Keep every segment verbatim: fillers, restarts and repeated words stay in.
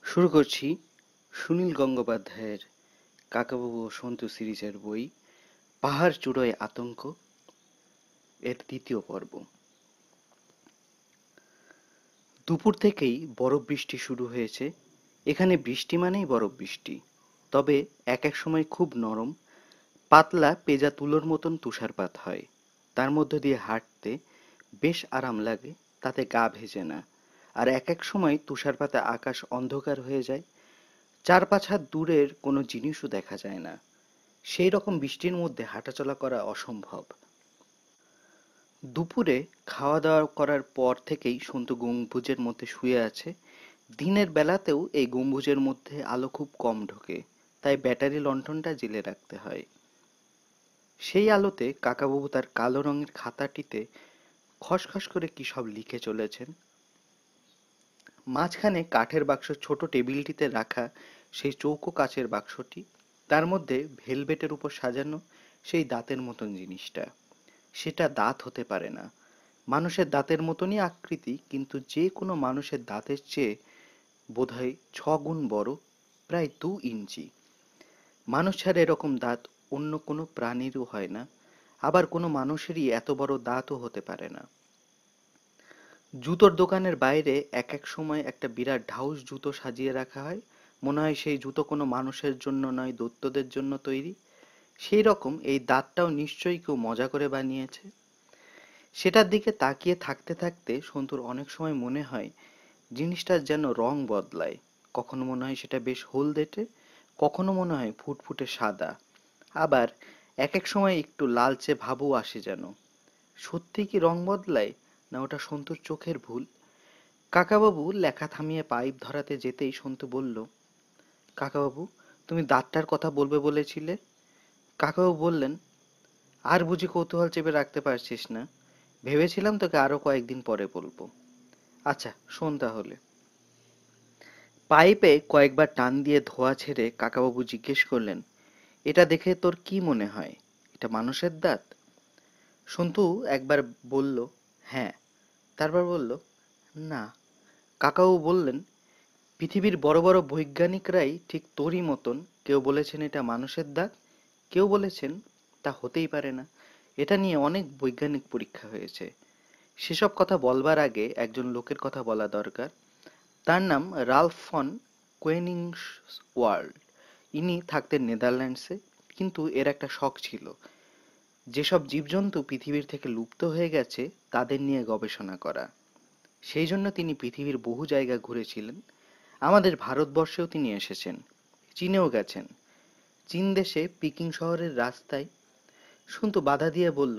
শুরু করছি সুনীল গঙ্গোপাধ্যায়ের কাকাবাবু ও সন্তু সিরিজের বই পাহাড় চূড়োয় আতঙ্ক এর দ্বিতীয় পর্ব। দুপুর থেকেই বরফ বৃষ্টি শুরু হয়েছে। এখানে বৃষ্টি মানেই বরফ বৃষ্টি, তবে এক এক সময় খুব নরম পাতলা পেজা তুলোর মতন তুষারপাত হয়। তার মধ্য দিয়ে হাঁটতে বেশ আরাম লাগে, তাতে গা ভেজে না। আর এক এক সময় তুষারপাতে আকাশ অন্ধকার হয়ে যায়, চার পাঁচ হাত দূরের কোনো জিনিসও দেখা যায় না। সেই রকম বৃষ্টির মধ্যে হাঁটাচলা করা অসম্ভব। দুপুরে খাওয়া দাওয়া করার পর থেকেই সন্তু গম্বুজের মধ্যে শুয়ে আছে। দিনের বেলাতেও এই গম্বুজের মধ্যে আলো খুব কম ঢোকে, তাই ব্যাটারি লণ্ঠনটা জ্বেলে রাখতে হয়। সেই আলোতে কাকাবাবু তার কালো রঙের খাতাটিতে খসখস করে কি সব লিখে চলেছেন। মাঝখানে কাঠের বাক্স, ছোট টেবিলটিতে রাখা সেই চৌকো কাচের বাক্সটি, তার মধ্যে ভেলভেটের উপর সাজানো সেই দাঁতের মতন জিনিসটা। সেটা দাঁত হতে পারে না, মানুষের দাঁতের মতনই আকৃতি, কিন্তু যে কোনো মানুষের দাঁতের চেয়ে বোধহয় ছ গুণ বড়, প্রায় দু ইঞ্চি। মানুষ ছাড়া এরকম দাঁত অন্য কোনো প্রাণীরও হয় না, আবার কোনো মানুষেরই এত বড় দাঁতও হতে পারে না। জুতোর দোকানের বাইরে এক এক সময় একটা বিরাট ঢাউস জুতো সাজিয়ে রাখা হয়, মনে হয় সেই জুতো কোনো মানুষের জন্য নয়, দৈত্যদের জন্য তৈরি। সেই রকম এই দাঁতটাও নিশ্চয়ই কেউ মজা করে বানিয়েছে। সেটার দিকে তাকিয়ে থাকতে থাকতে সন্তুর অনেক সময় মনে হয় জিনিসটার যেন রং বদলায়। কখনো মনে হয় সেটা বেশ হলদেটে, কখনো মনে হয় ফুটফুটে সাদা, আবার এক এক সময় একটু লালচে ভাবও আসে যেন। সত্যি কি রং বদলায়, না ওটা সন্তুর চোখের ভুল? কাকাবাবু লেখা থামিয়ে পাইপ ধরাতে যেতেই সন্তু বলল, কাকাবাবু, তুমি দাঁতটার কথা বলবে বলেছিলে। কাকাবাবু বললেন, আর বুঝি কৌতূহল চেপে রাখতে পারছিস না? ভেবেছিলাম তোকে আরো কয়েকদিন পরে বলবো। আচ্ছা শোন তাহলে। পাইপে কয়েকবার টান দিয়ে ধোঁয়া ছেড়ে কাকাবাবু জিজ্ঞেস করলেন, এটা দেখে তোর কি মনে হয়? এটা মানুষের দাঁত? সন্তু একবার বলল হ্যাঁ, তারপর বলল না। কাকাবাবু বললেন, পৃথিবীর বড় বড় বৈজ্ঞানিকরাই ঠিক তোরই মতন, কেউ বলেছেন এটা মানুষের দাঁত, কেউ বলেছেন তা হতেই পারে না। এটা নিয়ে অনেক বৈজ্ঞানিক পরীক্ষা হয়েছে। সেসব কথা বলবার আগে একজন লোকের কথা বলা দরকার। তার নাম রালফ ফন কোয়েনিগসওয়ার্ড। ইনি থাকতেন নেদারল্যান্ডসে, কিন্তু এর একটা শখ ছিল যেসব জীবজন্তু পৃথিবীর থেকে লুপ্ত হয়ে গেছে তাদের নিয়ে গবেষণা করা। সেই জন্য তিনি পৃথিবীর বহু জায়গা ঘুরেছিলেন। আমাদের ভারতবর্ষেও তিনি এসেছেন, চীনেও গেছেন। চীন দেশে পিকিং শহরের রাস্তায়। সন্তু বাধা দিয়ে বলল,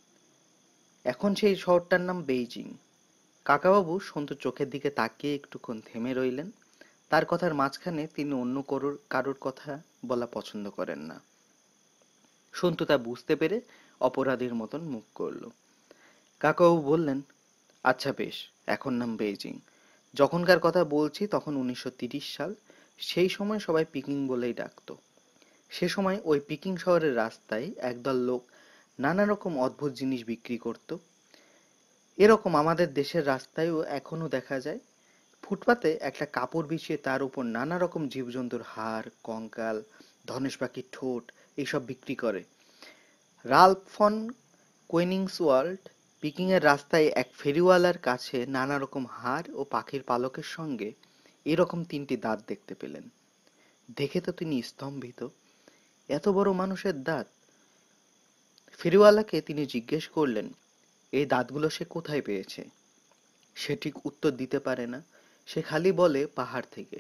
এখন সেই শহরটার নাম বেইজিং। কাকাবাবু সন্তুর চোখের দিকে তাকিয়ে একটুক্ষণ থেমে রইলেন। তার কথার মাঝখানে তিনি অন্য কারোর কারোর কথা বলা পছন্দ করেন না। সন্তু তা বুঝতে পেরে অপরাধীর মতন মুখ করল। কাকাবাবু বললেন, আচ্ছা বেশ, এখন নাম বেইজিং। যখনকার কথা বলছি তখন উনিশশো তিরিশ সাল। সেই সময় সবাই পিকিং বলেই ডাকতো। সে সময় ওই পিকিং শহরের রাস্তায় একদল লোক নানা রকম অদ্ভুত জিনিস বিক্রি করত। এরকম আমাদের দেশের রাস্তায়ও এখনো দেখা যায়। ফুটপাতে একটা কাপড় বিছিয়ে তার উপর নানা রকম জীবজন্তুর হাড়, কঙ্কাল, ধনেশ পাখির ঠোঁট এইসব বিক্রি করে। রাল্ফ ফন কোয়েনিগসওয়ার্ড পিকিং এর রাস্তায় এক ফেরিওয়ালার কাছে নানা রকম হাড় ও পাখির পালকের সঙ্গে এরকম তিনটি দাঁত দেখতে পেলেন। দেখে তো তিনি স্তম্ভিত। এত বড় মানুষের দাঁত! ফেরিওয়ালাকে তিনি জিজ্ঞেস করলেন, এই দাঁতগুলো সে কোথায় পেয়েছে? সে ঠিক উত্তর দিতে পারে না, সে খালি বলে পাহাড় থেকে।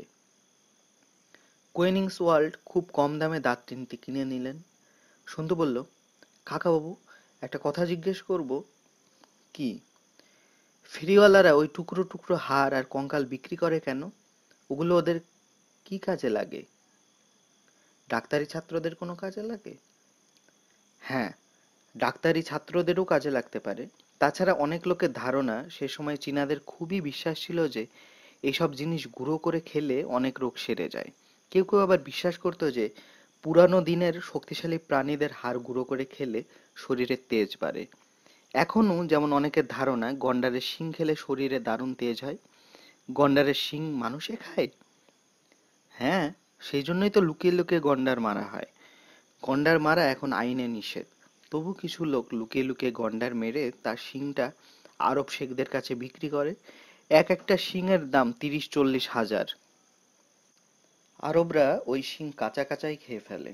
কোয়েনিগসওয়ার্ড খুব কম দামে দাঁত তিনটি কিনে নিলেন। সন্তু বলল, কাকাবাবু, একটা কথা জিজ্ঞেস করব। কি? ফেরিওয়ালারা ওই টুকরো টুকরো হাড় আর কঙ্কাল বিক্রি করে কেন? ওগুলো ওদের কি কাজে লাগে? ডাক্তারি ছাত্রদের কোনো কাজে লাগে? হ্যাঁ, ডাক্তারি ছাত্রদেরও কাজে লাগতে পারে। তাছাড়া অনেক লোকের ধারণা সে সময় চীনাদের খুবই বিশ্বাস ছিল যে এইসব জিনিস গুঁড়ো করে খেলে অনেক রোগ সেরে যায়। কেউ কেউ আবার বিশ্বাস করতো যে পুরানো দিনের শক্তিশালী প্রাণীদের হাড় গুঁড়ো করে খেলে শরীরের তেজ বাড়ে। এখনো যেমন অনেকের ধারণা গন্ডারের শিং খেলে শরীরে দারুণ তেজ হয়। গন্ডারের শিং মানুষে খায়? হ্যাঁ, সেই জন্যই তো লুকিয়ে লুকিয়ে গন্ডার মারা হয়। গন্ডার মারা এখন আইনে নিষেধ। তবু কিছু লোক লুকিয়ে লুকিয়ে গন্ডার মেরে তার শিংটা আরব শেখদের কাছে বিক্রি করে। এক একটা শিংয়ের দাম তিরিশ চল্লিশ হাজার। আরবরা ওই শিং কাঁচা কাঁচাই খেয়ে ফেলে।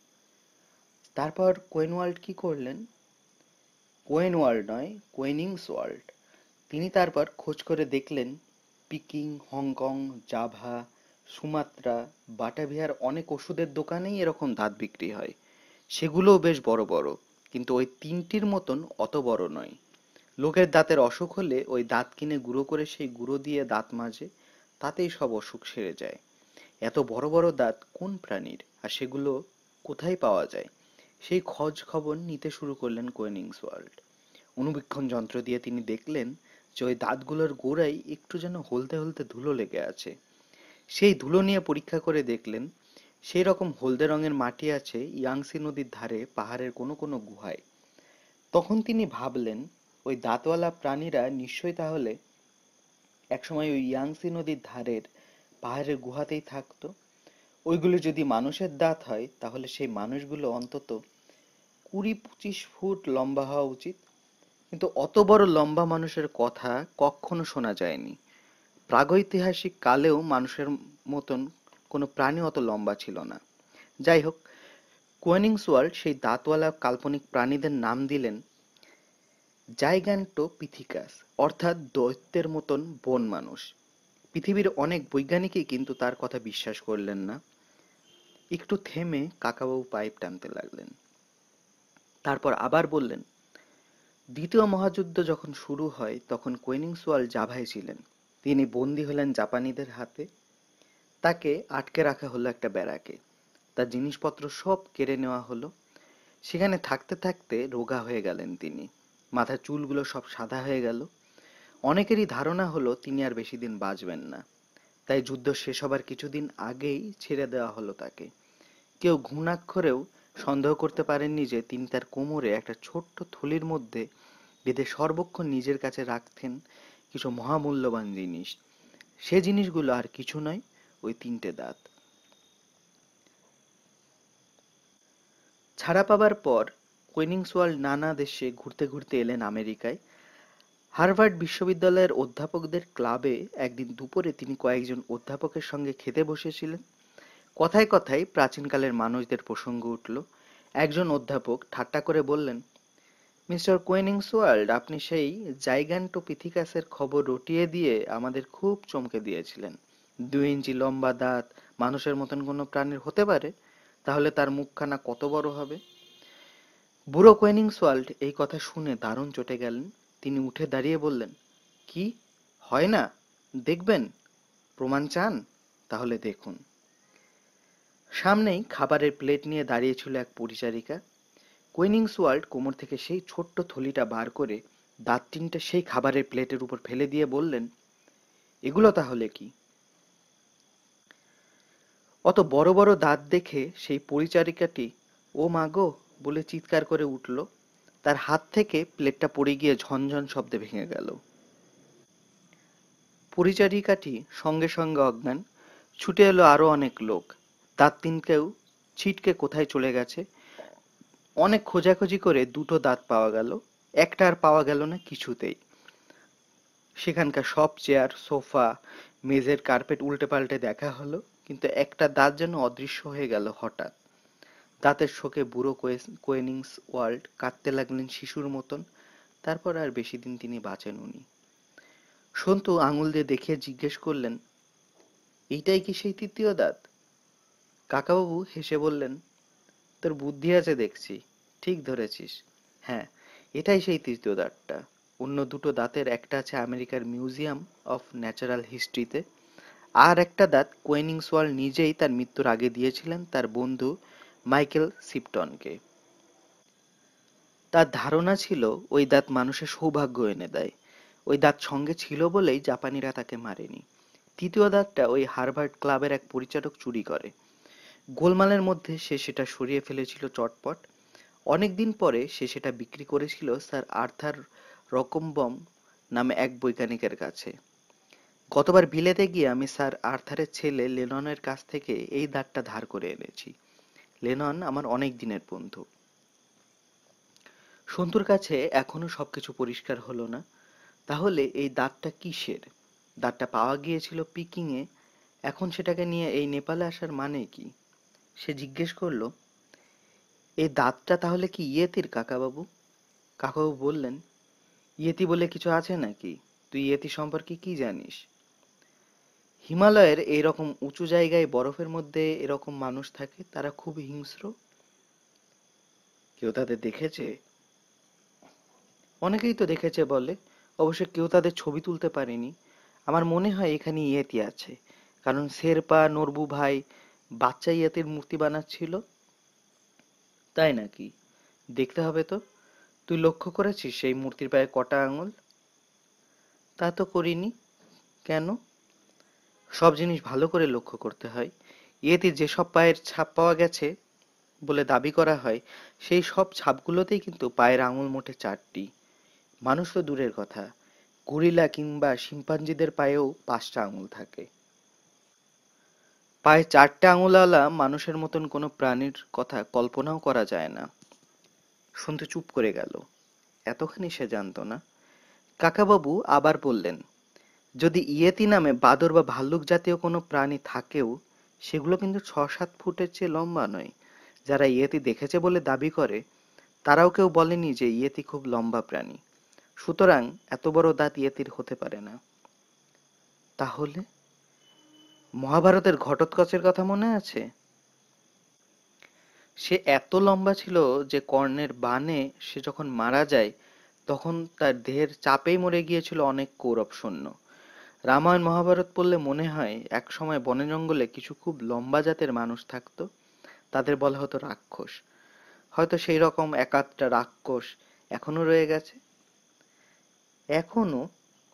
তারপর কোয়েনওয়াল্ড কি করলেন? কোয়েনওয়াল্ড নয়, কোয়েনিংসওয়াল্ড। তিনি তারপর খোঁজ করে দেখলেন পিকিং, হংকং, জাভা, সুমাত্রা, বাটাভিয়ার অনেক ওষুধের দোকানেই এরকম দাঁত বিক্রি হয়। সেগুলোও বেশ বড় বড়, কিন্তু ওই তিনটির মতন অত বড় নয়। লোকের দাঁতের অসুখ হলে ওই দাঁত কিনে গুঁড়ো করে সেই গুঁড়ো দিয়ে দাঁত মাজে, তাতেই সব অসুখ সেরে যায়। এত বড় বড় দাঁত কোন প্রাণীর, আর সেগুলো কোথায় পাওয়া যায়, সেই খোঁজ খবর নিতে শুরু করলেন কোয়েনিংসওয়াল্ড। অনুবীক্ষণ যন্ত্র দিয়ে তিনি দেখলেন যে ওই দাঁতগুলোর গোড়ায় একটু যেন হলদে হলদে ধুলো লেগে আছে। সেই ধুলো নিয়ে পরীক্ষা করে দেখলেন সেই রকম হলদে রঙের মাটি আছে ইয়াংসি নদীর ধারে পাহাড়ের কোনো কোনো গুহায়। তখন তিনি ভাবলেন ওই দাঁতওয়ালা প্রাণীরা নিশ্চয়ই তাহলে একসময় ওই ইয়াংসি নদীর ধারের পাহাড়ের গুহাতেই থাকতো। ওইগুলো যদি মানুষের দাঁত হয় তাহলে সেই মানুষগুলো অন্তত কুড়ি পঁচিশ ফুট লম্বা হওয়া উচিত। কিন্তু অত বড় লম্বা মানুষের কথা কখনো শোনা যায়নি। প্রাগৈতিহাসিক কালেও মানুষের মতন কোনো প্রাণী অত লম্বা ছিল না। যাই হোক, কোয়েনিংসওয়াল্ড সেই দাঁতওয়ালা কাল্পনিক প্রাণীদের নাম দিলেন জাইগ্যান্টোপিথিকাস, অর্থাৎ দৈত্যের মতন বন মানুষ। পৃথিবীর অনেক বৈজ্ঞানিকই কিন্তু তার কথা বিশ্বাস করলেন না। একটু থেমে কাকাবাবু পাইপ টানতে লাগলেন। তারপর আবার বললেন, দ্বিতীয় মহাযুদ্ধ যখন শুরু হয় তখন কোয়েনিংসওয়াল্ড জাভায় ছিলেন। তিনি বন্দী হলেন জাপানিদের হাতে। তাকে আটকে রাখা হলো একটা ব্যারাকে। তার জিনিসপত্র সব কেড়ে নেওয়া হলো। সেখানে থাকতে থাকতে রোগা হয়ে গেলেন তিনি। মাথার চুলগুলো সব সাদা হয়ে গেল। অনেকেরই ধারণা হলো তিনি আর বেশি দিন বাঁচবেন না। তাই যুদ্ধ শেষ হবার কিছুদিন আগেই ছেড়ে দেওয়া হলো তাকে। কেউ ঘুণাক্ষরেও সন্দেহ করতে পারেননি যে তিনি তার কোমরে একটা ছোট্ট থলির মধ্যে বেঁধে সর্বক্ষণ নিজের কাছে রাখতেন কিছু মহামূল্যবান জিনিস। সে জিনিসগুলো আর কিছু নয়, ওই তিনটে দাঁত। ছাড়া পাবার পর কোয়েনিংসওয়াল্ড নানা দেশে ঘুরতে ঘুরতে এলেন আমেরিকায়। হার্ভার্ড বিশ্ববিদ্যালয়ের অধ্যাপকদের ক্লাবে একদিন দুপুরে তিনি কয়েকজন অধ্যাপকের সঙ্গে খেতে বসেছিলেন। কথায় কথায় প্রাচীনকালের মানুষদের প্রসঙ্গ উঠল। একজন অধ্যাপক ঠাট্টা করে বললেন, মিস্টার কোয়েনিংসওয়াল্ড, আপনি সেই জাইগ্যান্টোপিথিকাসের খবর রটিয়ে দিয়ে আমাদের খুব চমকে দিয়েছিলেন। দুই ইঞ্চি লম্বা দাঁত মানুষের মতন কোনো প্রাণীর হতে পারে? তাহলে তার মুখখানা কত বড় হবে? বুড়ো কোয়েনিংসওয়াল্ড এই কথা শুনে দারুণ চটে গেলেন। তিনি উঠে দাঁড়িয়ে বললেন, কি হয় না? দেখবেন? প্রমাণ চান? তাহলে দেখুন। সামনেই খাবারের প্লেট নিয়ে দাঁড়িয়েছিল এক পরিচারিকা। কোয়েনিংসওয়াল্ড কোমর থেকে সেই ছোট্ট থলিটা বার করে দাঁত তিনটে সেই খাবারের প্লেটের উপর ফেলে দিয়ে বললেন, এগুলো তাহলে কি? অত বড় বড় দাঁত দেখে সেই পরিচারিকাটি ও মা গো বলে চিৎকার করে উঠল। তার হাত থেকে প্লেটটা পড়ে গিয়ে ঝনঝন শব্দে ভেঙে গেল। পরিচারিকাটি সঙ্গে সঙ্গে অজ্ঞান। ছুটে এলো আরো অনেক লোক। দাঁত তিনটেও ছিটকে কোথায় চলে গেছে। অনেক খোঁজাখুঁজি করে দুটো দাঁত পাওয়া গেল। একটা আর পাওয়া গেল না কিছুতেই। সেখানকার সব চেয়ার, সোফা, মেঝের কার্পেট উল্টে পাল্টে দেখা হলো, কিন্তু একটা দাঁত যেন অদৃশ্য হয়ে গেল হঠাৎ। দাঁতের শোকে বুড়ো কোয়েনিংসওয়াল্ড কাঁদতে লাগলেন শিশুর মতন। তারপর আর বেশি দিন তিনি বাঁচেন উনি। সন্তু আঙুল দিয়ে দেখিয়ে জিজ্ঞেস করলেন, এইটাই কি সেই তৃতীয় দাঁত? কাকাবাবু হেসে বললেন, তোর বুদ্ধি আছে দেখছি, ঠিক ধরেছিস। হ্যাঁ, এটাই সেই তৃতীয় দাঁতটা। অন্য দুটো দাঁতের একটা আছে আমেরিকার মিউজিয়াম অফ ন্যাচারাল হিস্ট্রিতে। আর একটা দাঁত কোয়েনিংসওয়াল্ড নিজেই তার মৃত্যুর আগে দিয়েছিলেন তার বন্ধু মাইকেল শিপটনকে। তার ধারণা ছিল ওই দাঁত মানুষের সৌভাগ্য এনে দেয়। ওই দাঁত সঙ্গে ছিল বলেই জাপানিরা তাকে মারেনি। তৃতীয় দাঁতটা ওই হার্ভার্ড ক্লাবের এক পরিচারক চুরি করে। গোলমালের মধ্যে সে সেটা সরিয়ে ফেলেছিল চটপট। অনেকদিন পরে সে সেটা বিক্রি করেছিল স্যার আর্থার রকমবম নামে এক বৈজ্ঞানিকের কাছে। গতবার বিলেতে গিয়ে আমি স্যার আর্থারের ছেলে লেননের কাছ থেকে এই দাঁতটা ধার করে এনেছি। লেনন আমার অনেক দিনের বন্ধু। সন্তুর কাছে এখনো সবকিছু পরিষ্কার হলো না। তাহলে এই দাঁতটা কিসের? দাঁতটা পাওয়া গিয়েছিল পিকিংয়ে, এখন সেটাকে নিয়ে এই নেপালে আসার মানে কি? সে জিজ্ঞেস করলো, এই দাঁতটা তাহলে কি ইয়েতির কাকাবাবু? কাকাবাবু বললেন, ইয়েতি বলে কিছু আছে নাকি? তুই ইয়েতি সম্পর্কে কি জানিস? হিমালয়ের এইরকম উঁচু জায়গায় বরফের মধ্যে এরকম মানুষ থাকে, তারা খুব হিংস্র। কেউ তাদের দেখেছে? অনেকেই তো দেখেছে বলে, অবশ্য কেউ তাদের ছবি তুলতে পারেনি। আমার মনে হয় এখানে ইয়েতি আছে, কারণ শেরপা নরবু ভাই বাচ্চা ইয়েতির মূর্তি বানাচ্ছিল। তাই নাকি? দেখতে হবে তো। তুই লক্ষ্য করেছিস সেই মূর্তির পায়ে কটা আঙুল? তা তো করিনি। কেন? সব জিনিস ভালো করে লক্ষ্য করতে হয়। ইয়েতির যেসব পায়ের ছাপ পাওয়া গেছে বলে দাবি করা হয়, সেই সব ছাপগুলোতেই কিন্তু পায়ের আঙুল মোটে চারটি। মানুষ তো দূরের কথা, গরিলা কিংবা শিম্পাঞ্জিদের পায়েও পাঁচটা আঙুল থাকে। পায়ে চারটে আঙুলওয়ালা মানুষের মতন কোনো প্রাণীর কথা কল্পনাও করা যায় না। শুনতে চুপ করে গেল। এতখানি সে জানতো না। কাকাবাবু আবার বললেন, যদি ইয়েতি নামে বাদর বা ভাল্লুক জাতীয় কোনো প্রাণী থাকেও, সেগুলো কিন্তু ছ সাত ফুটের চেয়ে লম্বা নয়। যারা ইয়েতি দেখেছে বলে দাবি করে, তারাও কেউ বলেনি যে ইয়েতি খুব লম্বা প্রাণী। সুতরাং এত বড় দাঁত ইয়েতির হতে পারে না। তাহলে মহাভারতের ঘটোৎকচের কথা মনে আছে? সে এত লম্বা ছিল যে কর্ণের বাণে সে যখন মারা যায়, তখন তার দেহের চাপেই মরে গিয়েছিল অনেক কৌরব সৈন্য। রামায়ণ মহাভারত পড়লে মনে হয় এক সময় বনে জঙ্গলে কিছু খুব লম্বা জাতের মানুষ থাকতো, তাদের বলা হতো রাক্ষস। হয়তো সেই রকম এক আধটা রাক্ষস এখনো রয়ে গেছে। এখনো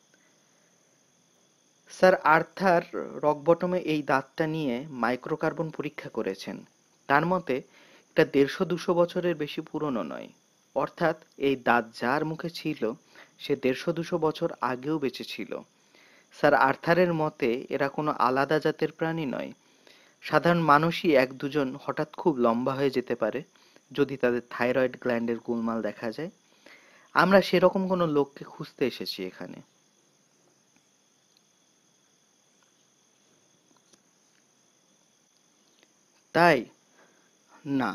স্যার আর্থার রকবটমে এই দাঁতটা নিয়ে মাইক্রোকার্বন পরীক্ষা করেছেন। তার মতে এটা দেড়শো দুশো বছরের বেশি পুরনো নয়। অর্থাৎ এই দাঁত যার মুখে ছিল সে দেড়শো দুশো বছর আগেও বেঁচে ছিল। স্যার আর্থারের মতে এরা কোনো আলাদা জাতের প্রাণী নয়। সাধারণ মানুষই এক দুজন হঠাৎ খুব লম্বা হয়ে যেতে পারে যদি তাদের থাইরয়েড গ্ল্যান্ডের গোলমাল দেখা যায়। আমরা সেরকম কোনো লোককে খুঁজতে এসেছি এখানে। তাই? না।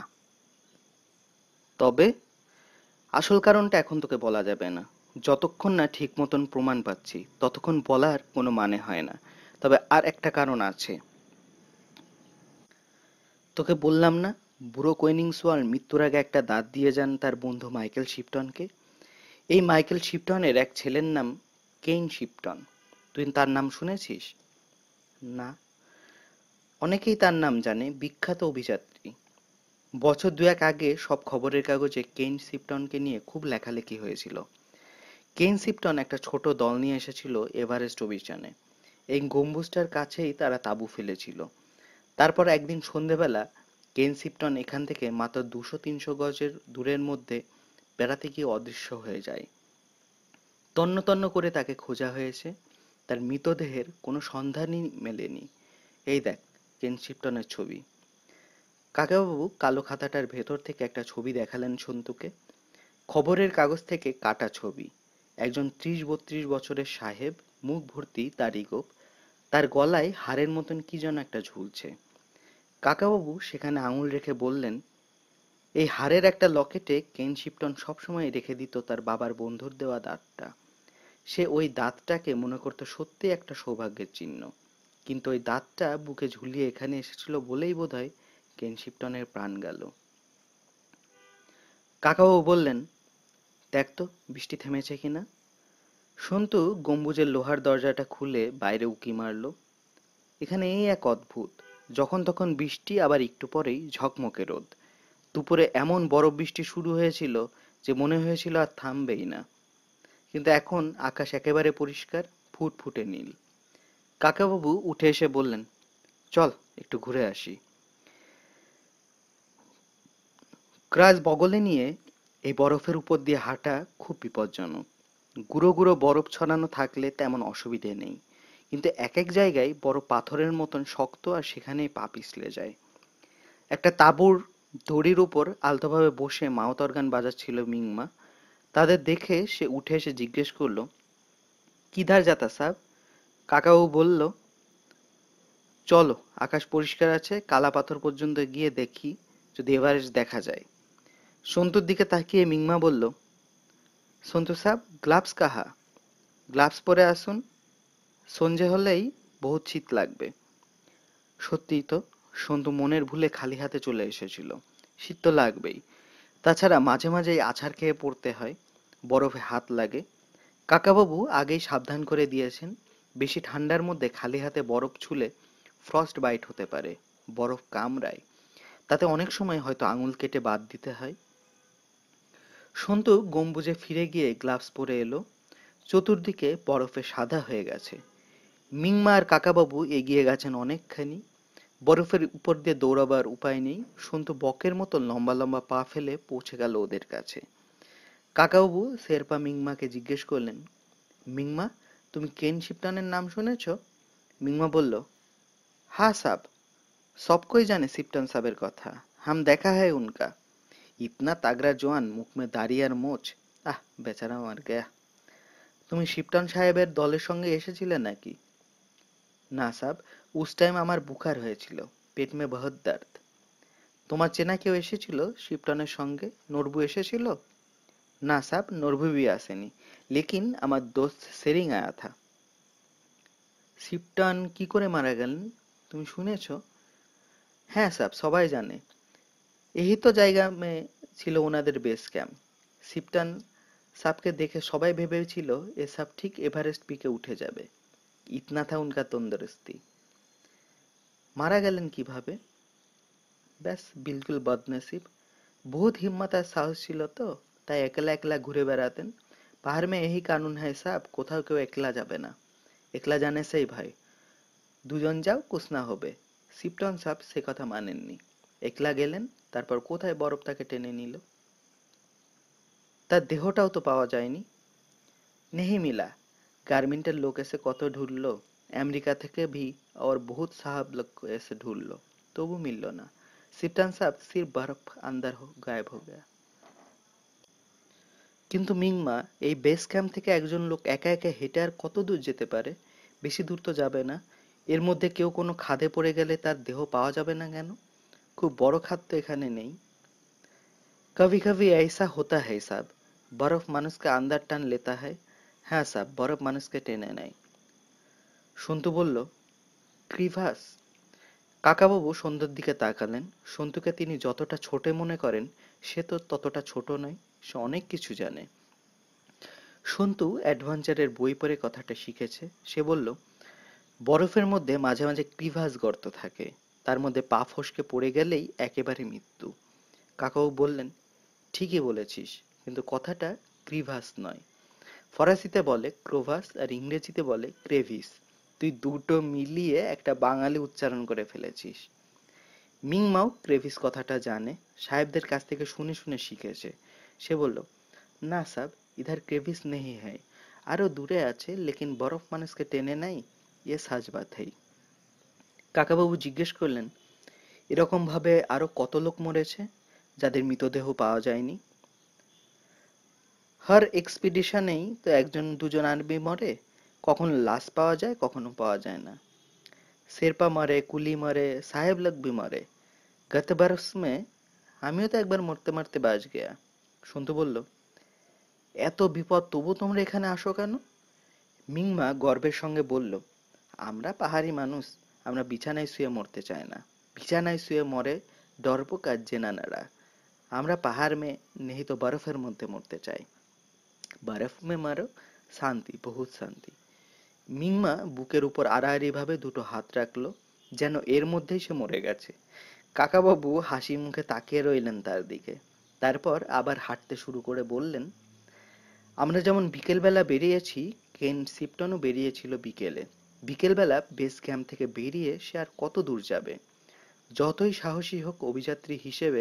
তবে আসল কারণটা এখন তোকে বলা যাবে না। যতক্ষণ না ঠিক মতন প্রমাণ পাচ্ছি ততক্ষণ বলার কোনো মানে হয় না। তবে আর একটা কারণ আছে। তোকে বললাম না, বুড়ো কোয়েনিংসওয়াল মৃত্যুর আগে একটা দাঁত দিয়ে যান তার বন্ধু মাইকেল শিপটনকে। এই মাইকেল শিপটনের এক ছেলের নাম কেইন শিপটন। তুই তার নাম শুনেছিস? না। অনেকেই তার নাম জানে, বিখ্যাত অভিযাত্রী। বছর দুয়েক আগে সব খবরের কাগজে কেইন শিপটনকে নিয়ে খুব লেখালেখি হয়েছিল। কেইন শিপটন একটা ছোট দল নিয়ে এসেছিল এভারেস্ট অভিযানে। এই গম্বুজটার কাছেই তারা তাঁবু ফেলেছিল। তারপর একদিন সন্ধেবেলা কেইন শিপটন এখান থেকে মাত্র দুশো তিনশো গজের দূরের মধ্যে বেড়াতে গিয়ে অদৃশ্য হয়ে যায়। তন্ন তন্ন করে তাকে খোঁজা হয়েছে, তার মৃতদেহের কোনো সন্ধানই মেলেনি। এই দেখ কেন শিপটনের ছবি। কাকাবাবু কালো খাতাটার ভেতর থেকে একটা ছবি দেখালেন সন্তুকে। খবরের কাগজ থেকে কাটা ছবি। একজন ত্রিশ বত্রিশ বছরের সাহেব, মুখ ভর্তি দাড়ি গোঁফ, তার গলায় হাড়ের মতন কি যেন একটা ঝুলছে। কাকাবাবু সেখানে আঙুল রেখে বললেন, এই হাড়ের একটা লকেটে কেন শিপটন সবসময় রেখে দিত তার বাবার বন্ধুর দেওয়া দাঁতটা। সে ওই দাঁতটাকে মনে করতো সত্যি একটা সৌভাগ্যের চিহ্ন। কিন্তু ওই দাঁতটা বুকে ঝুলিয়ে এখানে এসেছিল বলেই বোধহয় কেন শিপটনের প্রাণ গেল। কাকাবাবু বললেন, দেখ তো বৃষ্টি থেমেছে কিনা। সন্তু গম্বুজের লোহার দরজাটা খুলে বাইরে উকি মারল। এখানে এই এক অদ্ভুত, যখন তখন বৃষ্টি, আবার একটু পরেই ঝকমকে রোদ। দুপুরে এমন বরফ বৃষ্টি শুরু হয়েছিল যে মনে হয়েছিল আর থামবেই না। কিন্তু এখন আকাশ একেবারে পরিষ্কার, ফুটফুটে নীল। কাকাবাবু উঠে এসে বললেন, চল একটু ঘুরে আসি। ক্রাশ বগলে নিয়ে এই বরফের উপর দিয়ে হাঁটা খুব বিপজ্জনক। গুঁড়ো গুঁড়ো বরফ ছড়ানো থাকলে তেমন অসুবিধে নেই, কিন্তু এক এক জায়গায় বড় পাথরের মতন শক্ত, আর সেখানেই পা পিছলে যায়। একটা তাঁবুর দড়ির উপর আলতোভাবে বসে মাউথ অর্গান বাজাচ্ছিল মিংমা। তাদের দেখে সে উঠে এসে জিজ্ঞেস করলো, কিধার যাতা সাব? কাকাবাবু বলল, চলো, আকাশ পরিষ্কার আছে, কালা পাথর পর্যন্ত গিয়ে দেখি যদি এভারেস্ট দেখা যায়। সন্তুর দিকে তাকিয়ে মিংমা বলল, সন্তু সাব, গ্লাভস কাহা? গ্লাভস পরে আসুন, সঞ্জে হলেই বহুত শীত লাগবে। সত্যিই তো, সন্তু মনের ভুলে খালি হাতে চলে এসেছিল। শীত তো লাগবেই, তাছাড়া মাঝে মাঝেই আছাড় খেয়ে পড়তে হয়, বরফে হাত লাগে। কাকাবাবু আগেই সাবধান করে দিয়েছেন, বেশি ঠান্ডার মধ্যে খালি হাতে বরফ ছুলে ফ্রস্ট বাইট হতে পারে, বরফ কামড়ায়, তাতে অনেক সময় হয়তো আঙুল কেটে বাদ দিতে হয়। সন্তু গম্বুজে ফিরে গিয়ে গ্লাভস পরে এলো। চতুর্দিকে বরফে সাদা হয়ে গেছে। মিংমা আর কাকাবাবু এগিয়ে গেছেন অনেকখানি। বরফের উপর দিয়ে দৌড়াবার উপায় নেই। সন্তু বকের মতো লম্বা লম্বা পা ফেলে পৌঁছে গেল ওদের কাছে। কাকাবাবু শেরপা মিংমাকে জিজ্ঞেস করলেন, মিংমা, তুমি কেন শিপটনের নাম শুনেছ? মিংমা বলল, হ্যাঁ সাব, सबकोई जाने सिप्टन साहब कथा, हम देखा है उनका, इतना तगड़ा जवान, मुख में दाढ़ी और मोच, आह बेचारा मर गया। তুমি শিপটন সাহেবের দলের সঙ্গে এসেছিলে নাকি? না সাব, উস টাইম আমার বুখার হয়েছিল, পেট মে বহুত দর্দ। তোমার চেনা কেউ এসেছিল শিপটনের সঙ্গে? নরবু এসেছিল? না সাব, নরবু भी আসেনি, लेकिन আমার দোস্ত সেরিং আয়া থা। শিপটন কি করে মারা গেলেন তুমি শুনেছো? হ্যাঁ সাব, সবাই জানে, यही तो জায়গা মে ছিল ওনাদের বেস ক্যাম্প। শিপটন সাবকে দেখে সবাই ভেবেছিল এ সাব ঠিক এভারেস্ট পিকে উঠে যাবে, ইতনা থা উনকা তন্দুরস্তি। মারা গেলেন কিভাবে? ব্যাস বিলকুল বদনসিব, বহুত হিম্মত আর সাহস ছিল তো, তাই একলা একলা ঘুরে বেড়াতেন। পাহাড় মে यही কানুন है সাব, কোথাও কেউ একলা যাবে না, একলা জানে সেই ভাই, দুজন যাও কুছ না হবে। শিপটন সাব সে কথা মানেননি, একলা গেলেন, তারপর কোথায় বরফ তাকে টেনে নিল। তার দেহটাও তো পাওয়া যায়নি। নেহি মিলা, গার্মেন্টের লোক এসে কত ঢুললো, আমেরিকা থেকে ভি और बहुत साहब लोग ऐसे ढूंढ लो, তবু মিলল না। শিপটন সাহেব সির্ফ বরফ আন্দার গায়েব হয়ে গয়া। কিন্তু মিংমা, এই বেস ক্যাম্প থেকে একজন লোক একা একা হেঁটে আর কত দূর যেতে পারে? বেশি দূর তো যাবে না। এর মধ্যে কেউ কোনো খাদে পড়ে গেলে তার দেহ পাওয়া যাবে না কেন? খুব বড় খাদ তো এখানে নেই। कभी कभी ऐसा होता है साहब, बर्फ मनुष्य का अंदर টান लेता है। হ্যাঁ সাব, বরফ মানুষকে টেনে নেয়। সন্তু বলল, ক্রিভাস? কাকাবাবু সন্তুর দিকে তাকালেন। সন্তুকে তিনি যতটা ছোট মনে করেন, সে তো ততটা ছোট নয়, সে অনেক কিছু জানে। সন্তু অ্যাডভেঞ্চারের বই পড়ে কথাটা শিখেছে। সে বলল, বরফের মধ্যে মাঝে মাঝে ক্রিভাস গর্ত থাকে, তার মধ্যে পা ফসকে পড়ে গেলেই একেবারে মৃত্যু। কাকাবাবু বললেন, ঠিকই বলেছিস, কিন্তু কথাটা ক্রিভাস নয়, ফরাসিতে বলে ক্রোভাস আর ইংরেজিতে বলে ক্রেভিস। তুই দুটো মিলিয়ে একটা বাঙালি উচ্চারণ করে ফেলেছিস। মিংমাও ক্রেভিস কথাটা জানে, সাহেবদের কাছ থেকে শুনে শুনে শিখেছে। সে বলল, না সাব, ইধার ক্রেভিস নেই হ্যায়, আরো দূরে আছে, লেকিন বরফ মানুষকে টেনে নেয়, ইয়ে সাজ বাত হ্যায়। কাকাবাবু জিজ্ঞেস করলেন, এরকম ভাবে আরো কত লোক মরেছে যাদের মৃতদেহ পাওয়া যায়নি? হর এক্সপিডিশনেই তো একজন দুজন আর্মি মরে, কখনো লাশ পাওয়া যায়, কখনো পাওয়া যায় না। শেরপা মরে, কুলি মরে, সাহেব লোক ভি মরে, গত বরস মে আমিও তো একবার মরতে মরতে বাজ গেয়া। সন্তু বলল, এত বিপদ তবু তোমরা এখানে আসো কেন? মিংমা গর্বের সঙ্গে বলল, আমরা পাহাড়ি মানুষ, আমরা বিছানায় শুয়ে মরতে চাই না, বিছানায় শুয়ে মরে ডরপোক আর জেনানারা। আমরা পাহাড় মে নেই তো বরফের মধ্যে মরতে চাই, বরফ মে মারো, শান্তি, বহুত শান্তি। মিংমা বুকের উপর আড়াআড়ি ভাবে দুটো হাত রাখলো, যেন এর মধ্যেই সে মরে গেছে। কাকাবাবু হাসি মুখে তাকিয়ে রইলেন তার দিকে, তারপর আবার হাঁটতে শুরু করে বললেন, আমরা যেমন বিকেলবেলা বেরিয়েছি, কেন শিপটনও বেরিয়েছিল বিকেলে। বিকেলবেলা বেস ক্যাম্প থেকে বেরিয়ে সে আর কত দূর যাবে? যতই সাহসী হোক অভিযাত্রী হিসেবে,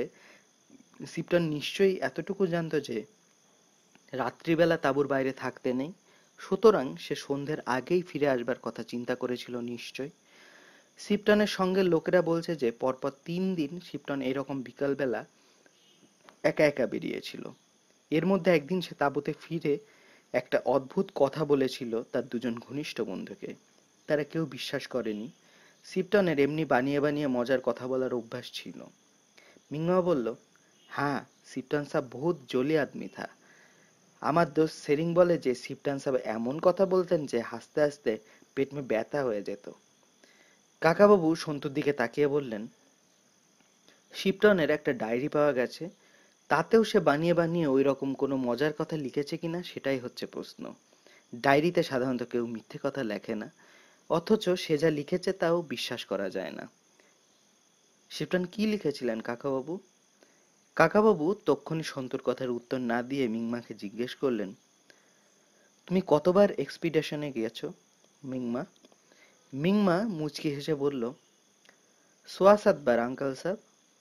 শিপটন নিশ্চয়ই এতটুকু জানতো যে রাত্রিবেলা তাঁবুর বাইরে থাকতে নেই, সুতরাং সে সন্ধ্যের আগেই ফিরে আসবার কথা চিন্তা করেছিল নিশ্চয়। শিপটনের সঙ্গে লোকেরা বলছে যে পরপর তিন দিন শিপটন এরকম বিকালবেলা একা একা বেরিয়েছিল। এর মধ্যে একদিন সে তাঁবুতে ফিরে একটা অদ্ভুত কথা বলেছিল তার দুজন ঘনিষ্ঠ বন্ধুকে। তারা কেউ বিশ্বাস করেনি। শিপটনের এমনি বানিয়ে বানিয়ে মজার কথা বলার অভ্যাস ছিল। মিংমা বলল, হ্যাঁ, শিপটন সাহেব বহুত জলি আদমি থা। আমার দোস্ত সেরিং বলে যে শিপটন সাহেব এমন কথা বলতেন যে হাসতে হাসতে পেট মে ব্যথা হয়ে যেত। কাকাবাবু সন্তুর দিকে তাকিয়ে বললেন, শিপটনের একটা ডায়েরি পাওয়া গেছে, তাতেও সে বানিয়ে বানিয়ে ওই রকম কোনো মজার কথা লিখেছে কিনা সেটাই হচ্ছে প্রশ্ন। ডায়েরিতে সাধারণত কেউ মিথ্যে কথা লেখে না, অথচ সে যা লিখেছে তাও বিশ্বাস করা যায় না। শিপটন কি লিখেছিলেন কাকাবাবু? কাকাবাবু তক্ষুনি সন্তুর কথার উত্তর না দিয়ে মিংমাকে জিজ্ঞেস করলেন, তুমি কতবার এক্সপিডিশনে গিয়েছো মিংমা? মিংমা মুচকি হেসে বলল, সোয়া সাতবার আঙ্কাল সাহেব।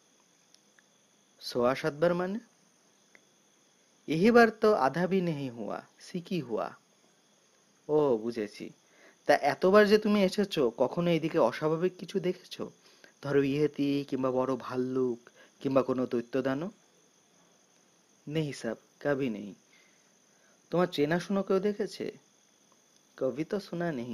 সোয়া সাতবার মানে? यही बार तो आधा भी नहीं हुआ, সিকি হুয়া। ও বুঝেছি। তা এতবার যে তুমি এসেছো, কখনো এদিকে অস্বাভাবিক কিছু দেখেছো? ধরো ইয়েতি কিংবা বড় ভাল্লুক কিংবা কোনো দৈত্যদানব? নেই সাব, কবি নেই। তোমার চেনাশুনো কেউ দেখেছে? কবি তো শোনা নেই।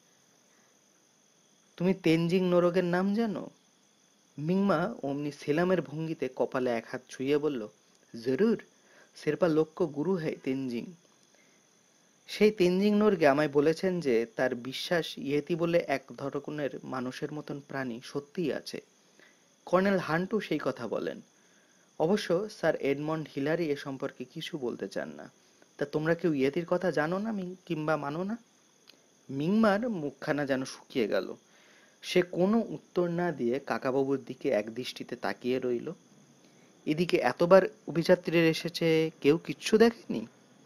তুমি তেনজিং নোরগের নাম জানো? মিংমা অমনি সেলামের ভঙ্গিতে কপালে এক হাত ছুঁয়ে বলল, জরুর, শেরপা লোক গুরু হ্যায় তেনজিং। সেই তেনজিং নোরগে আমায় বলেছেন যে তার বিশ্বাস ইয়েতি বলে এক ধরনের মানুষের মতন প্রাণী সত্যিই আছে। কর্নেল হান্টু সেই কথা বলেন। অবশ্য স্যার এডমন্ড হিলারি এ সম্পর্কে কিছু বলতে চান না। তা তোমরা কেউ ইয়েতির কথা জানো না কিংবা মানো না? মিংমার মুখখানা যেন শুকিয়ে গেল। সে কোনো উত্তর না দিয়ে কাকাবাবুর দিকে এক দৃষ্টিতে তাকিয়ে রইল। এদিকে এতবার অভিযাত্রীর এসেছে, কেউ কিচ্ছু দেখেনি।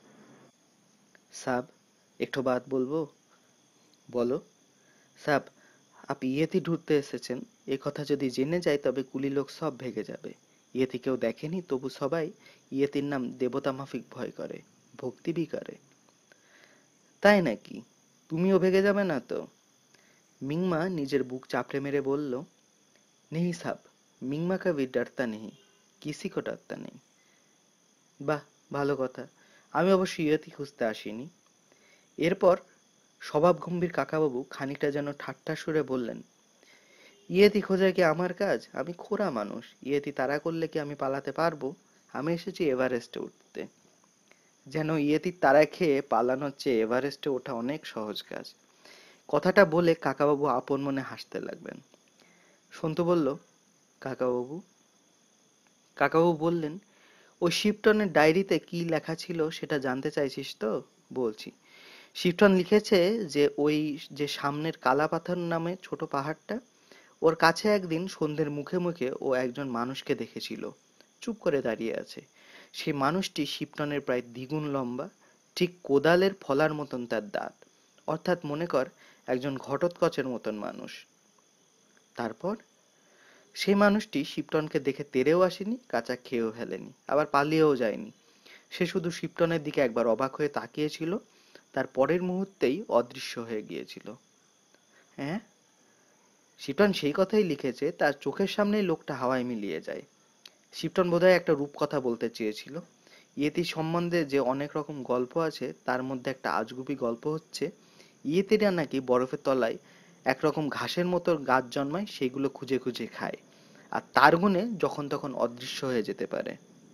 সাব, একটু বাত বলবো? বলো। সাব, আপনি ইয়েতি ঢুঁড়তে এসেছেন, এ কথা যদি জেনে যায় তবে কুলি লোক সব ভেগে যাবে। ইয়েতি কেউ দেখেনি, তবু সবাই ইয়েতির নাম দেবতা মাফিক ভয় করে, ভক্তি বি করে। তাই নাকি? তুমিও ভেগে যাবে না তো? মিংমা নিজের বুক চাপড়ে মেরে বলল, নেই সাব, মিংমা কবি ডরতা নেই, কিসি কো ডরতা নেই। বাহ, ভালো কথা। আমি অবশ্য ইয়েতি খুঁজতে আসিনি। এরপর স্বভাব গম্ভীর কাকাবাবু খানিকটা যেন ঠাট্টা সুরে বললেন, ইয়েতি খোঁজা কি আমার কাজ? আমি খোঁড়া মানুষ, ইয়েতি তাড়া করলে কি আমি পালাতে পারবো? আমি এসেছি এভারেস্টে উঠতে। যেন ইয়েতির তাড়া খেয়ে পালানোর চেয়ে এভারেস্টে ওঠা অনেক সহজ কাজ। কথাটা বলে কাকাবাবু আপন মনে হাসতে লাগলেন। সন্তু বলল, কাকাবাবু? কাকাবাবু বললেন, ওই শিপটনের ডায়েরিতে কি লেখা ছিল সেটা জানতে চাইছিস তো? বলছি। শিপটন লিখেছে যে ওই যে সামনের কালা পাথর নামে ছোট পাহাড়টা, ওর কাছে একদিন সন্ধ্যের মুখে মুখে ও একজন মানুষকে দেখেছিল, চুপ করে দাঁড়িয়ে আছে। সেই মানুষটি শিপটনের প্রায় দ্বিগুণ লম্বা, ঠিক কোদালের ফলার মতন তার দাঁত, অর্থাৎ মনে কর একজন ঘটোৎকচের মতন মানুষ। তারপর সেই মানুষটি শিপটনকে দেখে তেড়েও আসেনি, কাঁচা খেয়েও ফেলেনি, আবার পালিয়েও যায়নি। সে শুধু শিপটনের দিকে একবার অবাক হয়ে তাকিয়েছিল, তার পরের মুহূর্তেই অদৃশ্য হয়ে গিয়েছিল। হ্যাঁ, শিপটন সেই কথাই লিখেছে, তার চোখের সামনেই লোকটা হাওয়ায় মিলিয়ে যায়। শিপটন বোধহয় একটা রূপকথা বলতে চেয়েছিল। ইয়েতি সম্বন্ধে যে অনেক রকম গল্প আছে, তার মধ্যে একটা আজগুবি গল্প হচ্ছে ইয়েতিরা নাকি বরফের তলায় একরকম ঘাসের মতো গাছ জন্মায়, সেগুলো খুঁজে খুঁজে খায়, আর তার গুণে যখন তখন অদৃশ্য হয়ে যেতে পারে।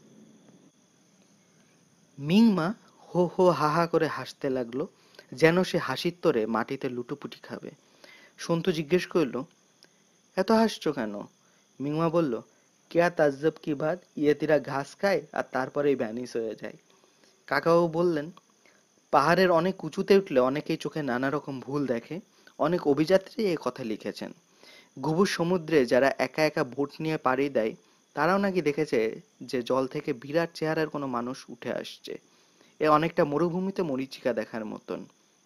মিংমা হো হো হা হা করে হাসতে লাগলো, যেন সে হাসির তোরে মাটিতে লুটোপুটি খাবে। সন্তু জিজ্ঞেস করল, এত হাসছো কেন? মিংমা বলল, কেয়া তাজ্জব কি বাত, ইয়েতিরা ঘাস খায় আর তারপরেই ভ্যানিশ হয়ে যায়। কাকাবাবু বললেন, পাহাড়ের অনেক উঁচুতে উঠলে অনেকেই চোখে নানা রকম ভুল দেখে। অনেক অভিযাত্রী এই কথা লিখেছেন। গভীর সমুদ্রে যারা একা একা বোট নিয়ে পাড়ি দেয়, তারাও নাকি দেখেছে যে জল থেকে বিরাট চেহারার কোনো মানুষ উঠে আসছে। এ অনেকটা মরুভূমিতে মরীচিকা দেখার মতন।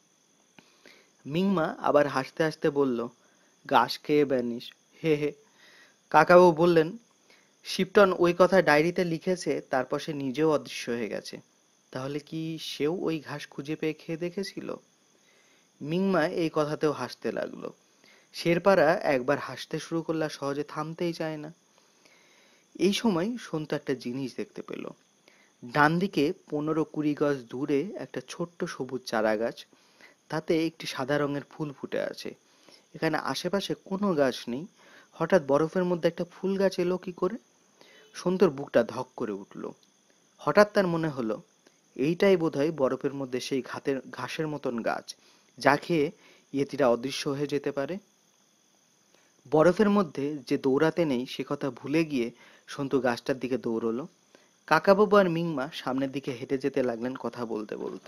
মিংমা আবার হাসতে হাসতে বলল, ঘাস খেয়ে ভ্যানিশ, হে হে। কাকাবাবু বললেন, শিপটন ওই কথা ডায়েরিতে লিখেছে, তারপর সে নিজেও অদৃশ্য হয়ে গেছে। তাহলে কি সেও ওই ঘাস খুঁজে পেয়ে খেয়ে দেখেছিল? মিংমা এই কথাতেও হাসতে লাগলো। শেরপারা একবার হাসতে শুরু করলে আর সহজে থামতেই চায় না। এই সময় সন্তু একটা জিনিস দেখতে পেল। ডান দিকে পনেরো কুড়ি গজ দূরে একটা ছোট্ট সবুজ চারা গাছ, তাতে একটি সাদা রঙের ফুল ফুটে আছে। এখানে আশেপাশে কোনো গাছ নেই। হঠাৎ বরফের মধ্যে একটা ফুল গাছ এলো কি করে? সন্তুর বুকটা ধক করে উঠল। হঠাৎ তার মনে হলো এইটাই বোধহয় বরফের মধ্যে সেই ঘাতের ঘাসের মতন গাছ, যা খেয়ে ইয়েতিরা অদৃশ্য হয়ে যেতে পারে। বরফের মধ্যে যে দৌড়াতে নেই সে কথা ভুলে গিয়ে সন্তু গাছটার দিকে দৌড়লো। কাকাবাবু আর মিংমা সামনের দিকে হেঁটে যেতে লাগলেন কথা বলতে বলতে।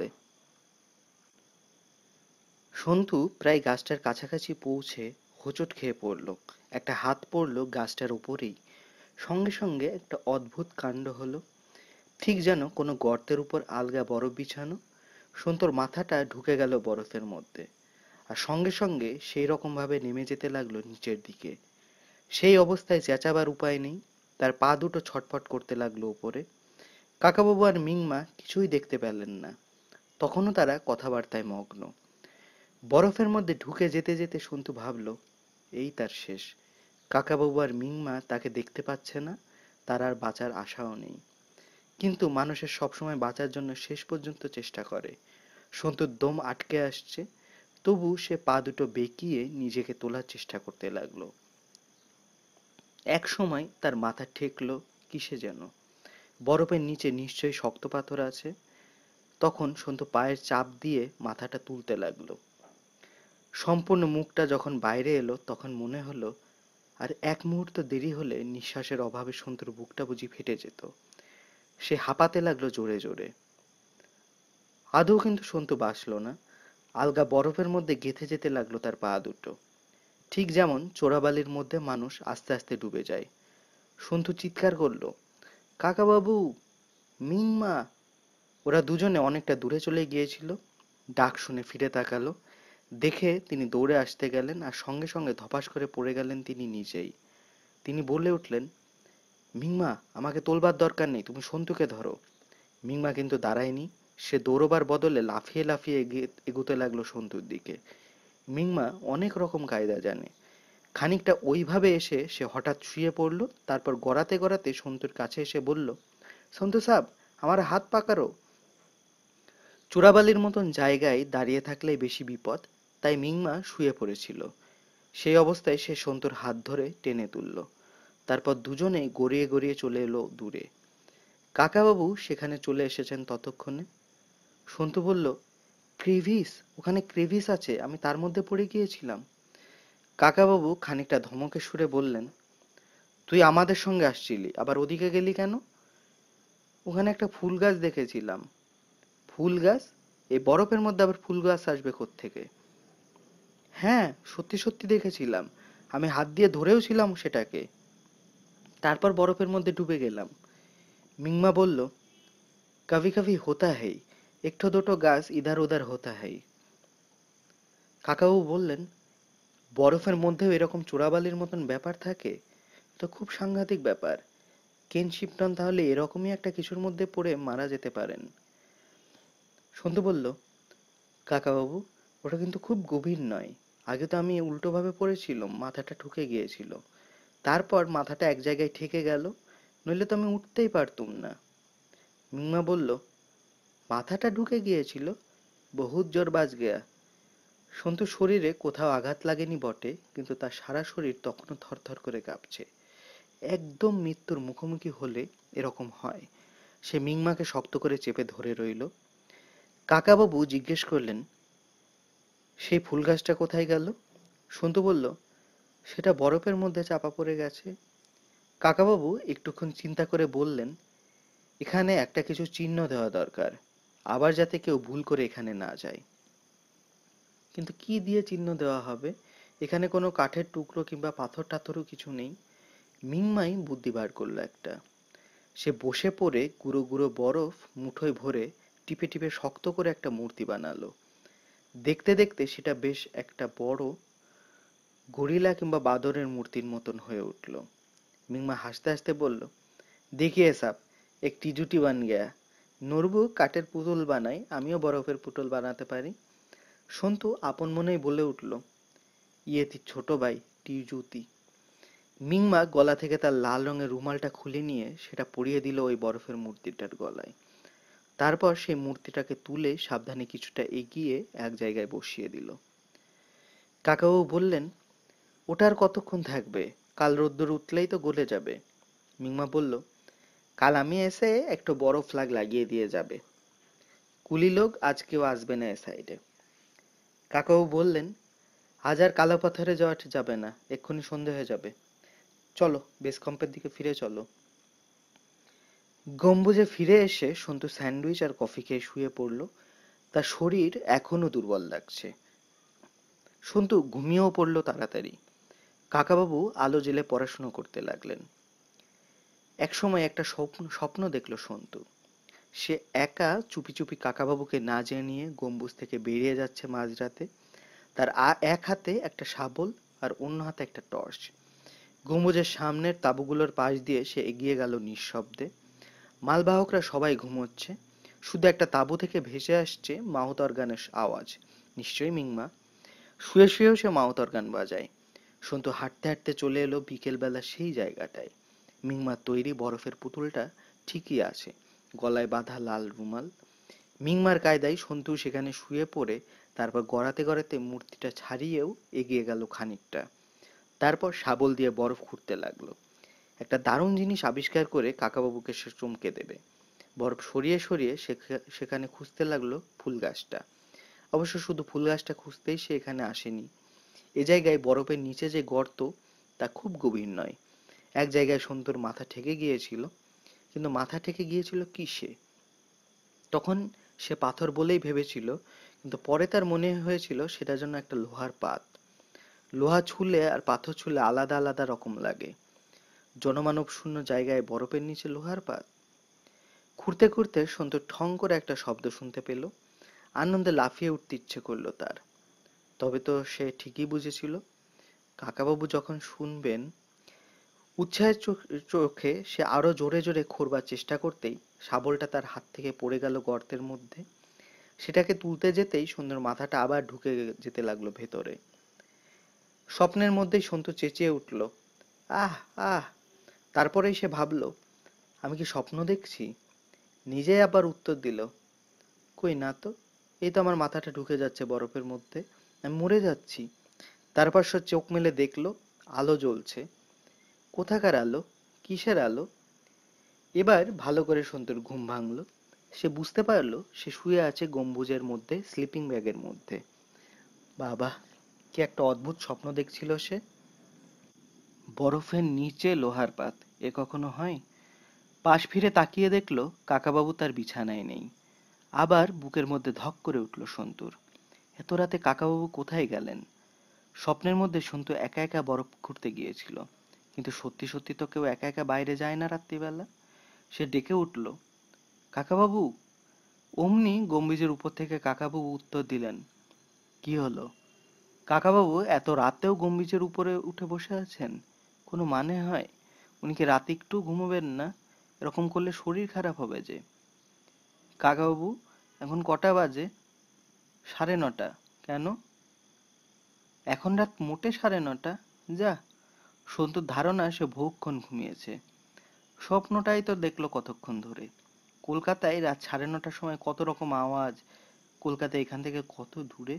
সন্তু প্রায় গাছটার কাছাকাছি পৌঁছে হোঁচট খেয়ে পড়ল। একটা হাত পড়ল গাছটার উপরেই। সঙ্গে সঙ্গে একটা অদ্ভুত কাণ্ড হলো। ঠিক যেন কোনো গর্তের উপর আলগা বরফ বিছানো। সন্তুর মাথাটা ঢুকে গেল বরফের মধ্যে, আর সঙ্গে সঙ্গে সেই রকম ভাবে নেমে যেতে লাগলো নিচের দিকে। সেই অবস্থায় চেঁচাবার উপায় নেই, তার পা দুটো ছটফট করতে লাগলো উপরে। কাকাবাবু আর মিংমা কিছুই দেখতে পেলেন না, তখনও তারা কথাবার্তায় মগ্ন। বরফের মধ্যে ঢুকে যেতে যেতে সন্তু ভাবল এই তার শেষ। কাকাবাবু আর মিংমা তাকে দেখতে পাচ্ছে না, তার আর বাঁচার আশাও নেই। কিন্তু মানুষের সবসময় বাঁচার জন্য শেষ পর্যন্ত চেষ্টা করে। সন্তুর দম আটকে আসছে, তবু সে পা দুটো বেঁকিয়ে নিজেকে তোলার চেষ্টা করতে লাগলো। এক সময় তার মাথা ঠেকলো কিসে যেন। বরফের নিচে নিশ্চয়ই শক্ত পাথর আছে। তখন সন্তু পায়ের চাপ দিয়ে মাথাটা তুলতে লাগলো। সম্পূর্ণ মুখটা যখন বাইরে এলো তখন মনে হলো আর এক মুহূর্ত দেরি হলে নিঃশ্বাসের অভাবে সন্তুর বুকটা বুঝি ফেটে যেত। সে হাঁপাতে লাগলো জোরে জোরে। আদৌ কিন্তু সন্তু বাঁচল না। আলগা বরফের মধ্যে গেঁথে যেতে লাগলো তার পা দুটো, ঠিক যেমন চোরাবালির মধ্যে মানুষ আস্তে আস্তে ডুবে যায়। সন্তু চিৎকার করলো, কাকাবাবু, মিংমা! ওরা দুজনে অনেকটা দূরে চলে গিয়েছিল। ডাক শুনে ফিরে তাকালো। দেখে তিনি দৌড়ে আসতে গেলেন, আর সঙ্গে সঙ্গে ধপাস করে পড়ে গেলেন তিনি নিজেই। তিনি বলে উঠলেন, মিংমা, আমাকে তোলবার দরকার নেই, তুমি সন্তুকে ধরো। মিংমা কিন্তু দাঁড়ায়নি। সে দৌড়বার বদলে লাফিয়ে লাফিয়ে এগোতে লাগলো সন্তুর দিকে। মিংমা অনেক রকম কায়দা জানে। খানিকটা ওইভাবে এসে সে হঠাৎ শুয়ে পড়ল, তারপর গড়াতে গড়াতে সন্তুর কাছে এসে বলল, সন্তু সাব, আমার হাত পাকারো। চোরাবালির মতন জায়গায় দাঁড়িয়ে থাকলেই বেশি বিপদ, তাই মিংমা শুয়ে পড়েছিল। সেই অবস্থায় সে সন্তুর হাত ধরে টেনে তুলল। তারপর দুজনে গড়িয়ে গড়িয়ে চলে এলো দূরে। কাকাবাবু সেখানে চলে এসেছেন ততক্ষণে। সন্তু বলল, ক্রেভিস, ওখানে ক্রেভিস আছে, আমি তার মধ্যে পড়ে গিয়েছিলাম। কাকাবাবু খানিকটা ধমকে সুরে বললেন, তুই আমাদের সঙ্গে আসছিলি, আবার ওদিকে গেলি কেন? ওখানে একটা ফুল গাছ দেখেছিলাম। ফুল গাছ? এই বরফের মধ্যে আবার ফুল গাছ আসবে কোত্থেকে? হ্যাঁ, সত্যি সত্যি দেখেছিলাম। আমি হাত দিয়ে ধরেও ছিলাম সেটাকে। তারপর বরফের মধ্যে ডুবে গেলাম। মিংমা বলল, কভি কভি হোতা হ্যায়, একটো দুটো গাছ ইধার উধার হোতা হ্যায়। কাকাবাবু বললেন, বরফের মধ্যেও এরকম চোরাবালির মতন ব্যাপার থাকে? তো খুব সাংঘাতিক ব্যাপার। কেন শিপটন তাহলে এরকমই একটা কিছুর মধ্যে পড়ে মারা যেতে পারেন। সন্তু বলল, কাকাবাবু, ওটা কিন্তু খুব গভীর নয়। আগে তো আমি উল্টোভাবে পড়েছিলাম, মাথাটা ঠুকে গিয়েছিল। তারপর মাথাটা এক জায়গায় ঠেকে গেল, নইলে তো আমি উঠতেই পারতুম না। মিংমা বলল, মাথাটা ঢুকে গিয়েছিল? বহুত জোর বাজ গেয়া। সন্তুর শরীরে কোথাও আঘাত লাগেনি বটে, কিন্তু তার সারা শরীর তখনও থরথর করে কাঁপছে। একদম মৃত্যুর মুখোমুখি হলে এরকম হয়। সে মিংমাকে শক্ত করে চেপে ধরে রইল। কাকাবাবু জিজ্ঞেস করলেন, সেই ফুল গাছটা কোথায় গেল? সন্তু বলল, সেটা বরফের মধ্যে চাপা পড়ে গেছে। কাকাবাবু একটুক্ষণ চিন্তা করে বললেন, এখানে একটা কিছু চিহ্ন দেওয়া দরকার, আবার যাতে কেউ ভুল করে এখানে না যায়। কিন্তু কি দিয়ে চিহ্ন দেওয়া হবে? এখানে কোনো কাঠের টুকরো কিংবা পাথর টাথরও কিছু নেই। মিংমাই বুদ্ধি বার করলো একটা। সে বসে পড়ে গুঁড়ো গুঁড়ো বরফ মুঠোয় ভরে টিপে টিপে শক্ত করে একটা মূর্তি বানালো। দেখতে দেখতে সেটা বেশ একটা বড় গরিলা কিংবা বাদরের মূর্তির মতন হয়ে উঠল। মিংমা হাসতে হাসতে বলল, देखिए साहब, एक टीजूटी बन गया। নরবু কাঠের পুতুল বানায়, আমিও বরফের পুতুল বানাতে পারি। সন্তু আপন মনেই বলে উঠল, ইয়ে তি ছোট ভাই টিজুতি। মিংমা গলা থেকে তার লাল রঙের রুমালটা খুলে নিয়ে সেটা পরিয়ে দিল ওই বরফের মূর্তিটার গলায়। তারপর সেই মূর্তিটাকে তুলে সাবধানে কিছুটা এগিয়ে এক জায়গায় বসিয়ে দিল। কাকাবাবু বললেন, ওটা আর কতক্ষণ থাকবে? কাল রোদ্দুর উঠলেই তো গলে যাবে। মিংমা বলল, কাল আমি এসে একটু বড় ফ্ল্যাগ লাগিয়ে দিয়ে যাবে। কুলি লোক আজ কেউ আসবে না এ সাইডে। কাকাবাবু বললেন, আজ আর কালো পাথরে যাওয়া যাবে না, এক্ষুনি সন্ধে হয়ে যাবে। চলো বেস ক্যাম্পের দিকে ফিরে চলো। গম্বুজে ফিরে এসে সন্তু স্যান্ডউইচ আর কফি খেয়ে শুয়ে পড়ল। তার শরীর এখনো দুর্বল লাগছে। সন্তু ঘুমিয়েও পড়ল তাড়াতাড়ি। কাকাবাবু আলো জ্বেলে পড়াশুনো করতে লাগলেন। একসময় একটা স্বপ্ন স্বপ্ন দেখল সন্তু। সে একা চুপি চুপি কাকাবাবুকে না জানিয়ে গম্বুজ থেকে বেরিয়ে যাচ্ছে মাঝরাতে। তার এক হাতে একটা শাবল আর অন্য হাতে একটা টর্চ। গম্বুজের সামনের তাঁবুগুলোর পাশ দিয়ে সে এগিয়ে গেল নিঃশব্দে। মালবাহকরা সবাই ঘুমোচ্ছে, শুধু একটা তাঁবু থেকে ভেসে আসছে মাহুতর গানের আওয়াজ। নিশ্চয়ই মিংমা। শুয়ে শুয়েও সে মাহুতর গান বাজায়। সন্তু হাঁটতে হাঁটতে চলে এলো বিকেলবেলা সেই জায়গাটায়। মিংমার তৈরি বরফের পুতুলটা ঠিকই আছে, গলায় বাঁধা লাল রুমাল। মিংমার কায়দায় সন্তু সেখানে শুয়ে পড়ে তারপর গড়াতে গড়াতে মূর্তিটা ছাড়িয়েও এগিয়ে গেল খানিকটা। তারপর শাবল দিয়ে বরফ খুঁড়তে লাগলো। একটা দারুণ জিনিস আবিষ্কার করে কাকাবাবুকে সে চমকে দেবে। বরফ সরিয়ে সরিয়ে সেখানে খুঁজতে লাগলো ফুল গাছটা। অবশ্য শুধু ফুল গাছটা খুঁজতেই সে এখানে আসেনি। এ জায়গায় বরফের নিচে যে গর্ত তা খুব গভীর নয়। এক জায়গায় সন্তুর মাথা ঠেকে গিয়েছিল, কিন্তু মাথা ঠেকে গিয়েছিল কিসে? তখন সে পাথর বলেই ভেবেছিল, কিন্তু পরে তার মনে হয়েছিল সেটা যেন একটা লোহার পাত। লোহা ছুলে আর পাথর ছুলে আলাদা আলাদা রকম লাগে। জনমানব শূন্য জায়গায় বরফের নিচে লোহার পাত। খুঁড়তে খুঁড়তে সন্তু ঠং করে একটা শব্দ শুনতে পেল। আনন্দে লাফিয়ে উঠতে ইচ্ছে করলো তার। তবে তো সে ঠিকই বুঝেছিল, কাকাবাবু যখন শুনবেন। উৎসাহের চোখে সে আরো জোরে জোরে খুঁড়বার চেষ্টা করতেই শাবলটা তার হাত থেকে পড়ে গেল গর্তের মধ্যে। সেটাকে তুলতে যেতেই সন্তুর মাথাটা আবার ঢুকে যেতে লাগলো ভেতরে। স্বপ্নের মধ্যেই সন্তু চেঁচিয়ে উঠল, আহ আহ। তারপরেই সে ভাবল, আমি কি স্বপ্ন দেখছি? নিজে আবার উত্তর দিল, কই না তো, এই তো আমার মাথাটা ঢুকে যাচ্ছে বরফের মধ্যে, আমি মরে যাচ্ছি। তারপর সে চোখ মেলে দেখলো আলো জ্বলছে। কোথাকার আলো? কিসের আলো? এবার ভালো করে সন্তুর ঘুম ভাঙলো। সে বুঝতে পারলো সে শুয়ে আছে গম্বুজের মধ্যে, স্লিপিং ব্যাগের মধ্যে। বাবা, কি একটা অদ্ভুত স্বপ্ন দেখছিল সে। বরফের নিচে লোহার পাত, এ কখনো হয়? পাশ ফিরে তাকিয়ে দেখলো কাকাবাবু তার বিছানায় নেই। আবার বুকের মধ্যে ধক করে উঠল সন্তুর। এত রাতে কাকাবাবু কোথায় গেলেন? স্বপ্নের মধ্যে সন্তু একা একা বরফ খুঁড়তে গিয়েছিল, কিন্তু সত্যি সত্যি তো কেউ একা একা বাইরে যায় না রাত্রিবেলা। সে ডেকে উঠল, কাকাবাবু। অমনি গম্বুজের উপর থেকে কাকাবাবু উত্তর দিলেন, কি হলো? কাকাবাবু এত রাতেও গম্বুজের উপরে উঠে বসে আছেন? কোনো মানে হয়? উনি কি রাতে একটু ঘুমোবেন না? এরকম করলে শরীর খারাপ হবে যে। কাকাবাবু, এখন কটা বাজে? সাড়ে নটা। কেন? এখন রাত মোটে সাড়ে নটা? যা। সন্তুর ধারণা সে বহুক্ষণ ঘুমিয়েছে। স্বপ্নটাই তো দেখলো কতক্ষণ ধরে। কলকাতায় রাত সাড়ে নটার সময় কত রকম আওয়াজ। কলকাতা এখান থেকে কত দূরে।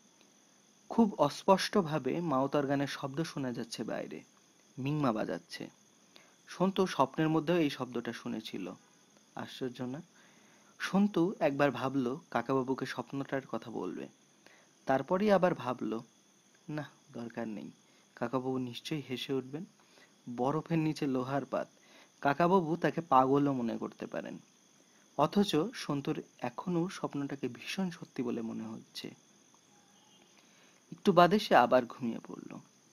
খুব অস্পষ্টভাবে মাউতার গানের শব্দ শোনা যাচ্ছে বাইরে। মিংমা বাজাচ্ছে। সন্তু স্বপ্নের মধ্যেও এই শব্দটা শুনেছিল। আশ্চর্য না? সন্তু একবার ভাবলো কাকাবাবুকে স্বপ্নটার কথা বলবে। তারপরেই আবার ভাবলো, না, দরকার নেই। কাকাবাবু নিশ্চয়ই হেসে উঠবেন। বরফের নিচে লোহার পাত, কাকাবাবু তাকে পাগলও মনে করতে পারেন। অথচ সন্তুর এখনো স্বপ্নটাকে ভীষণ সত্যি বলে মনে হচ্ছে। একটু বাদে সে আবার ঘুমিয়ে পড়ল।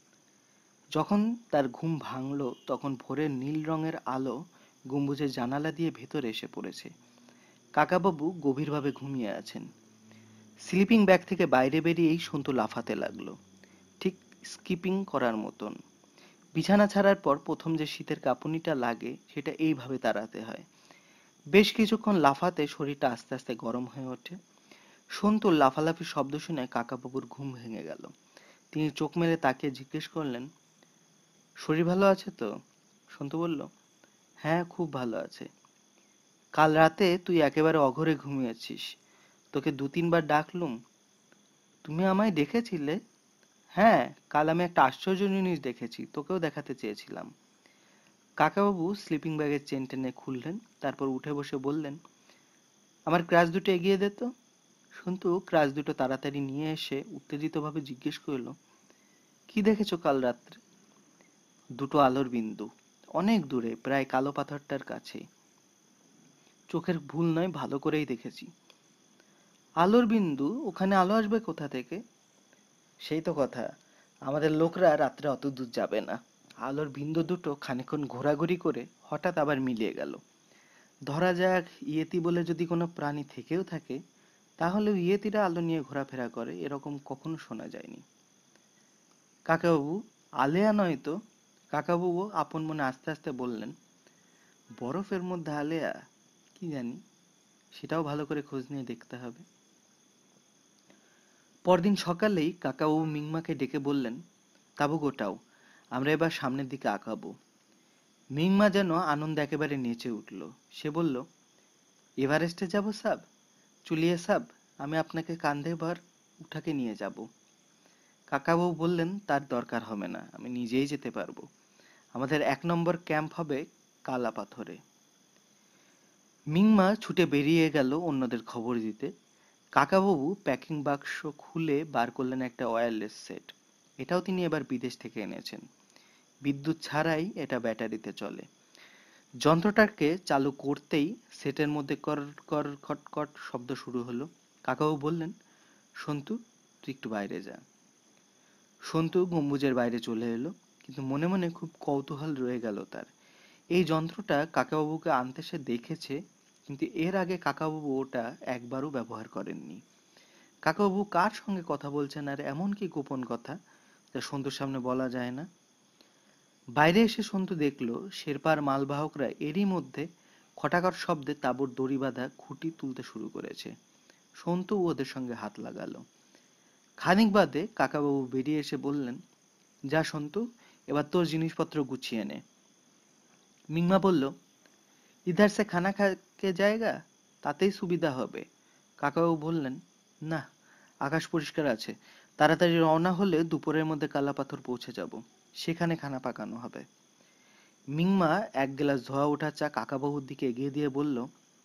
যখন তার ঘুম ভাঙলো তখন ভোরের নীল রঙের আলো গম্বুজের জানালা দিয়ে ভেতরে এসে পড়েছে। কাকাবাবু গভীরভাবে ঘুমিয়ে আছেন। স্লিপিং ব্যাগ থেকে বাইরে বেরিয়েই সন্তু লাফাতে লাগলো, ঠিক স্কিপিং করার মতন। বিছানা ছাড়ার পর প্রথম যে শীতের কাঁপুনিটা লাগে সেটা এইভাবে তাড়াতে হয়। বেশ কিছুক্ষণ লাফাতে শরীরটা আস্তে আস্তে গরম হয়ে ওঠে। সন্তুর লাফালাফি শব্দ শুনে কাকাবাবুর ঘুম ভেঙে গেল। তিনি চোখ মেলে তাকিয়ে জিজ্ঞেস করলেন, শরীর ভালো আছে তো? সন্তু বলল, হ্যাঁ, খুব ভালো আছে। কাল রাতে তুই একেবারে অঘরে ঘুমিয়েছিস, তোকে দু তিনবার ডাকলুম, তুমি আমায় দেখেছিলে? হ্যাঁ, কাল আমি একটা আশ্চর্য জিনিস দেখেছি, তোকেও দেখাতে চেয়েছিলাম। কাকাবাবু স্লিপিং ব্যাগের চেন টেনে খুললেন, তারপর উঠে বসে বললেন, আমার ক্রাশ দুটো এগিয়ে দে তো। সন্তু ক্রাশ দুটো তাড়াতাড়ি নিয়ে এসে উত্তেজিতভাবে জিজ্ঞেস করল, কি দেখেছো কাল রাত্রে? দুটো আলোর বিন্দু, অনেক দূরে, প্রায় কালো পাথরটার কাছে। চোখের ভুল নয়, ভালো করেই দেখেছি। আলোর বিন্দু? ওখানে আলো আসবে কোথা থেকে? সেই তো কথা, আমাদের লোকরা রাত্রে অত দূর যাবে না। আলোর বিন্দু দুটো খানিকক্ষণ ঘোরাঘুরি করে হঠাৎ আবার মিলিয়ে গেল। ধরা যাক ইয়েতি বলে যদি কোনো প্রাণী থেকেও থাকে, তাহলে ইয়েতিরা আলো নিয়ে ঘোরাফেরা করে, এরকম কখনো শোনা যায়নি। কাকাবাবু, আলেয়া নয় তো? কাকাবাবু আপন মনে আস্তে আস্তে বললেন, বরফের মধ্যে আলেয়া? কি জানি, সেটাও ভালো করে খোঁজ নিয়ে দেখতে হবে। পরদিন সকালেই কাকাবাবু মিংমাকে ডেকে বললেন, তাবু গোটাও, আমরা এবার সামনের দিকে আঁকাবো। মিংমা যেন আনন্দে একেবারে নেচে উঠল। সে বলল, এভারেস্টে যাব সাব? চলিয়ে সাব, আমি আপনাকে কাঁধে ভর উঠাকে নিয়ে যাব। কাকাবাবু বললেন, তার দরকার হবে না, আমি নিজেই যেতে পারবো। আমাদের এক নম্বর ক্যাম্প হবে কালা পাথরে। মিংমা ছুটে বেরিয়ে গেল অন্যদের খবর দিতে। কাকাবাবু প্যাকিং বাক্স খুলে বার করলেন একটা ওয়্যারলেস সেট। এটাও তিনি এবার বিদেশ থেকে এনেছেন। বিদ্যুৎ ছাড়াই এটা ব্যাটারিতে চলে। যন্ত্রটাকে চালু করতেই সেটের মধ্যে কর কর খটখট শব্দ শুরু হলো। কাকাবাবু বললেন, সন্তু, তুই একটু বাইরে যা। সন্তু গম্বুজের বাইরে চলে এলো, কিন্তু মনে মনে খুব কৌতূহল রয়ে গেল তার। এই যন্ত্রটা কাকাবাবুকে আনতে সে দেখেছে, কিন্তু এর আগে কাকাবাবু ওটা একবারও ব্যবহার করেননি। কাকাবাবু কার সঙ্গে কথা বলছেন, আর এমন কি গোপন কথা যা সন্তুর সামনে বলা যায় না? বাইরে এসে সন্তু দেখল শেরপার মালবাহকরা এরই মধ্যে খটাখট শব্দে তাঁবুর দড়ি বাঁধা খুঁটি তুলতে শুরু করেছে। সন্তু ওদের সঙ্গে হাত লাগালো। খানিক বাদে কাকাবাবু বেরিয়ে এসে বললেন, যা সন্তু, এবার তোর জিনিসপত্র গুছিয়ে নে। মিংমা বলল, ইধার সে খানা খাকে জায়গা, তাতেই সুবিধা হবে। কাকাবাবু বললেন, না, আকাশ পরিষ্কার আছে, তাড়াতাড়ি রওনা হলে দুপুরের মধ্যে কালাপাথর পৌঁছে যাব, সেখানে খানা পাকানো হবে। মিংমা এক গ্লাস ধোয়া ওঠা চা কাকাবাবুর দিকে এগিয়ে দিয়ে বলল,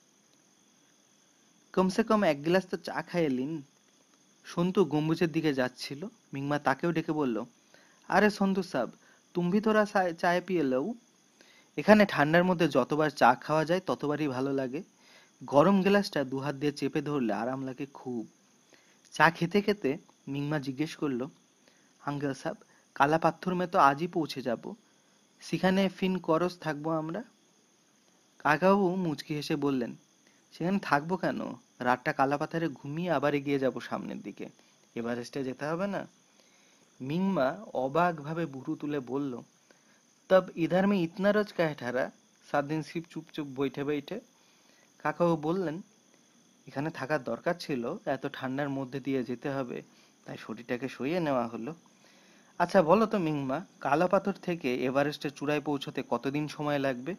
কমসে কম এক গ্লাস তো চা খাইয়ে লিন। সন্তু গম্বুজের দিকে যাচ্ছিল। মিংমা তাকেও ডেকে বলল, আরে সন্তু সাব, তুমি ভি থোড়া চায় পিয়ে লও। এখানে ঠান্ডার মধ্যে যতবার চা খাওয়া যায় ততবারই ভালো লাগে। গরম গ্লাসটা দুহাত দিয়ে চেপে ধরলে আরাম লাগে খুব। চা খেতে খেতে মিংমা জিজ্ঞেস করলো, আঙ্কেল সাব, কালা পাথর মে তো আজই পৌঁছে যাব, সেখানে ফিন করস থাকবো আমরা? কাকাবাবু মুচকি হেসে বললেন, সেখানে থাকবো কেন, রাতটা কালা পাথরে ঘুমিয়ে আবার এগিয়ে যাব সামনের দিকে। এভারেস্টে যেতে হবে না? মিংমা অবাক ভাবে ভুরু তুলে বলল, তব ইধার মে ইতনা রোজ কাহে ঠারা, সাত দিন সিপ চুপ চুপ বৈঠে বৈঠে? কাকাবাবু বললেন, এখানে থাকার দরকার ছিল, এত ঠান্ডার মধ্যে দিয়ে যেতে হবে, তাই শরীরটাকে সইয়ে নেওয়া হলো। আচ্ছা বলো তো মিংমা, কালা পাথর থেকে এভারেস্টের চূড়ায় পৌঁছতে কতদিন সময় লাগবে?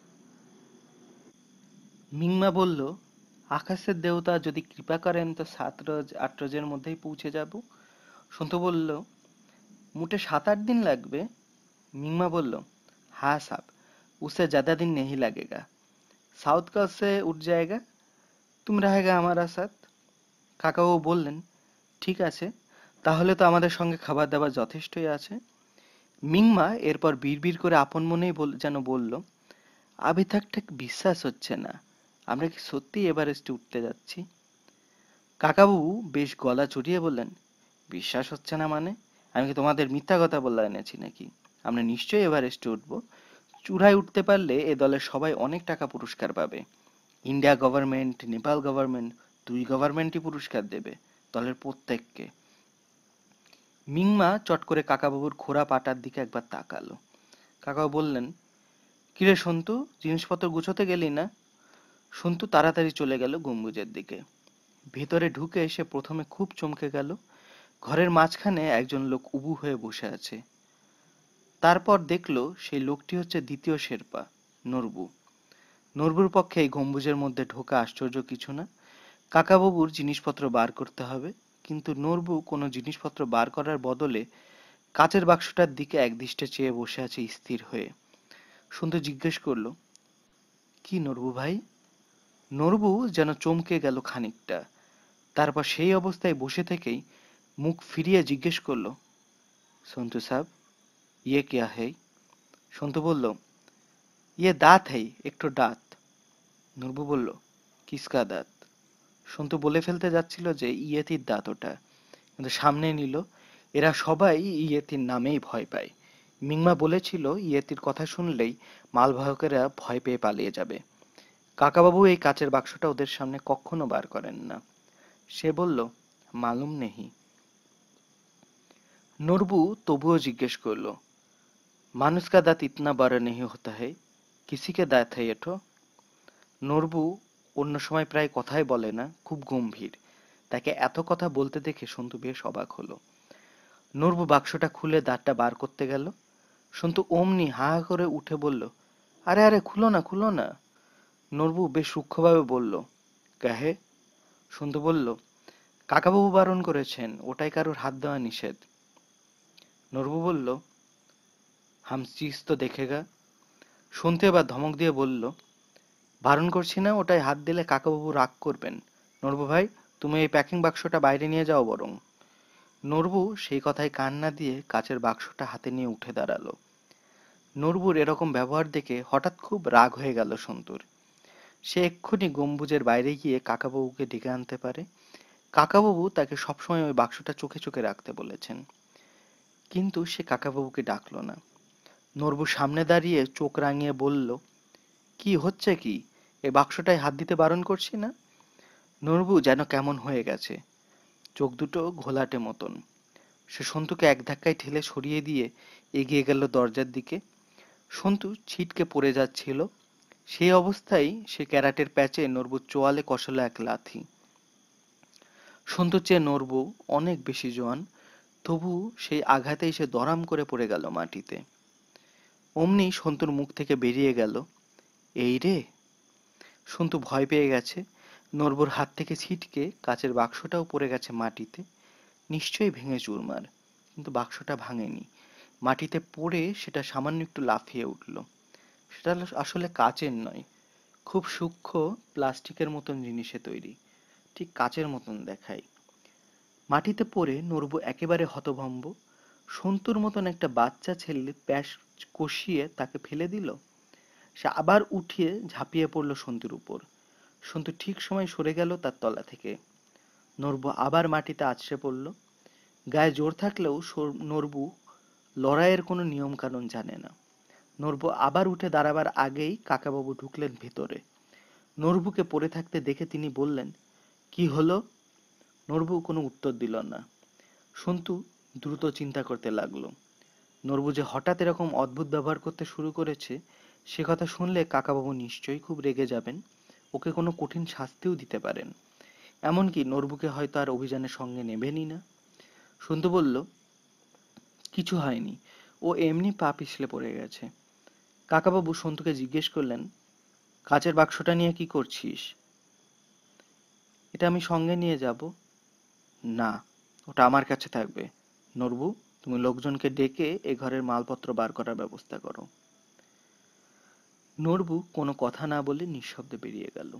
মিংমা বলল, আকাশের দেবতা যদি কৃপা করেন তো সাত রোজ আট রোজের মধ্যেই পৌঁছে যাব। সন্তু বলল, মোটে সাত আট দিন লাগবে? मिंगमा बोलो, हाँ साहब, उससे ज्यादा दिन नहीं लगेगा। साउथ का से उठ जाएगा, तुम रहेगा हमारा साथ। কাকাবাবু বললেন, ঠিক আছে, তাহলে তো আমাদের সঙ্গে খাবার দাবার যথেষ্টই আছে। মিংমা এরপর বিড়বিড় করে আপন মনেই যেন বলল, আবি থাক ঠিক বিশ্বাস হচ্ছে না, আমরা কি সত্যি এভারেস্টে উঠতে যাচ্ছি? কাকাবাবু বেশ গলা চড়িয়ে বললেন, বিশ্বাস হচ্ছে না মানে? আমি কি তোমাদের মিথ্যা কথা বলে এনেছি নাকি? আমরা নিশ্চয়ই এভারেস্টে উঠবো। চূড়ায় উঠতে পারলে এ দলের সবাই অনেক টাকা পুরস্কার পাবে। ইন্ডিয়া গভর্নমেন্ট, নেপাল গভর্নমেন্ট, দুই গভর্নমেন্টই পুরস্কার দেবে দলের প্রত্যেককে। মিংমা চট করে কাকাবাবুর খোড়া পাটার দিকে একবার তাকালো। কাকাবাবু বললেন, কিরে সন্তু, জিনিসপত্র গুছোতে গেলি না? সন্তু তাড়াতাড়ি চলে গেল গম্বুজের দিকে। ভেতরে ঢুকে সে প্রথমে খুব চমকে গেল। ঘরের মাঝখানে একজন লোক উবু হয়ে বসে আছে। তারপর দেখলো সেই লোকটি হচ্ছে দ্বিতীয় শেরপা, নরবু। নরবুর পক্ষে এই গম্বুজের মধ্যে ঢোকা আশ্চর্য কিছু না। কাকাবাবুর জিনিসপত্র বার করতে হবে, কিন্তু নরবু কোনো জিনিসপত্র বার করার বদলে কাচের বাক্সটার দিকে একদৃষ্টে চেয়ে বসে আছে স্থির হয়ে। সন্তু জিজ্ঞেস করলো, কি নরবু ভাই? নরবু যেন চমকে গেল খানিকটা। তারপর সেই অবস্থায় বসে থেকেই মুখ ফিরিয়ে জিজ্ঞেস করলো, সন্তু সাহেব, ইয়ে क्या है? সন্তু বলল, ইয়ে দাঁত है, একটু দাঁত। নরবু বলল, কিসকা দাঁত? সন্তু বলে ফেলতে যাচ্ছিল যে ইয়েতির দাঁত ওটা, কিন্তু সামনে নিল, এরা সবাই ইয়েতির নামেই ভয় পায়। মিংমা বলেছিল ইয়েতির কথা শুনলেই মালবাহকেরা ভয় পেয়ে পালিয়ে যাবে। কাকাবাবু এই কাচের বাক্সটা ওদের সামনে কখনো বার করেন না। সে বলল, মালুম নেহি। নরবু তবুও জিজ্ঞেস করলো, মানুষ কা দাঁত ইতনা বড় নেহি হতা है, किसी के दांत है এঠো? নরবু অন্য সময় প্রায় কথাই বলে না, খুব গম্ভীর। তাকে এত কথা বলতে দেখে সন্তু বেশ অবাক হলো। নরবু বাক্সটা খুলে দাঁতটা বার করতে গেল। সন্তু অমনি হা হা করে উঠে বলল, আরে আরে খুলো না, খুলো না। নরবু বেশ সূক্ষ্মভাবে বলল, কাহে? সন্তু বলল, কাকাবাবু বারণ করেছেন, ওটাই কারোর হাত দেওয়া নিষেধ। নরবু বলল, হাম চিজ তো দেখেগা। সন্তু এবার ধমক দিয়ে বলল, বারণ করছি না, ওটাই হাত দিলে কাকাবাবু রাগ করবেন। নরবু ভাই, তুমি এই প্যাকিং বাক্সটা বাইরে নিয়ে যাও বরং। নরবু সেই কথায় কান না দিয়ে কাচের বাক্সটা হাতে নিয়ে উঠে দাঁড়ালো। নরবুর এরকম ব্যবহার দেখে হঠাৎ খুব রাগ হয়ে গেল সন্তুর। সে এক্ষুনি গম্বুজের বাইরে গিয়ে কাকাবাবুকে ডেকে আনতে পারে। কাকাবাবু তাকে সবসময় ওই বাক্সটা চোখে চোখে রাখতে বলেছেন, কিন্তু সে কাকাবাবুকে ডাকলো না। নরবু সামনে দাঁড়িয়ে চোখ রাঙিয়ে বলল, কি হচ্ছে কি? এই বাক্সটায় হাত দিতে বারণ করছি না? নরবু যেন কেমন হয়ে গেছে, চোখ দুটো ঘোলাটে মতন। সে সন্তুকে এক ধাক্কায় ঠেলে সরিয়ে দিয়ে এগিয়ে গেল দরজার দিকে। সন্তু ছিটকে পড়ে যাচ্ছিল। সেই অবস্থায় সে ক্যারাটের প্যাচে নরবুর চোয়ালে কষালো এক লাথি। সন্তুর চেয়ে নরবু অনেক বেশি জোয়ান, তবু সেই আঘাতেই সে দরাম করে পড়ে গেল মাটিতে। অমনি সন্তুর মুখ থেকে বেরিয়ে গেল, এই রে। সন্তু ভয় পেয়ে গেছে। নরবুর হাত থেকে ছিটকে কাচের বাক্সটাও পড়ে গেছে মাটিতে, নিশ্চয়ই ভেঙে চুরমার। কিন্তু বাক্সটা ভাঙেনি, মাটিতে পড়ে সেটা সামান্য একটু লাফিয়ে উঠল। সেটা আসলে কাচের নয়, খুব সূক্ষ্ম প্লাস্টিকের মতন জিনিসে তৈরি, ঠিক কাচের মতন দেখায়। মাটিতে পড়ে নরবু একেবারে হতভম্ব। সন্তুর মতন একটা বাচ্চা ছেলে প্যাস কষিয়ে তাকে ফেলে দিল। সে আবার উঠিয়ে ঝাঁপিয়ে পড়ল সন্তুর উপর। সন্তু ঠিক সময় সরে গেল তার তলা থেকে। নরবু আবার মাটিতে আছড়ে পড়ল। গায়ে জোর থাকলেও নরবু লড়াইয়ের কোনো নিয়ম কানুন জানে না। নরবু আবার উঠে দাঁড়াবার আগেই কাকাবাবু ঢুকলেন ভেতরে। নরবুকে পড়ে থাকতে দেখে তিনি বললেন, কি হলো? নরবু কোনো উত্তর দিল না। সন্তু দ্রুত চিন্তা করতে লাগলো। নরবু যে হঠাৎ এরকম অদ্ভুত ব্যবহার করতে শুরু করেছে, সে কথা শুনলে কাকাবাবু নিশ্চয়ই খুব রেগে যাবেন, ওকে কোনো কঠিন শাস্তিও দিতে পারেন। এমনকি নরবুকে হয়তো আর অভিযানের সঙ্গে নেবেনই না। সন্তু বলল, কিছু হয়নি, ও এমনি পা পিছলে পড়ে গেছে। কাকাবাবু সন্তুকে জিজ্ঞেস করলেন, কাচের বাক্সটা নিয়ে কি করছিস? এটা আমি সঙ্গে নিয়ে যাব। না, ওটা আমার কাছে থাকবে। নরবু, তুমি লোকজনকে ডেকে এ ঘরের মালপত্র বার করার ব্যবস্থা করো। নরবু কোনো কথা না বলে নিঃশব্দে বেরিয়ে গেল।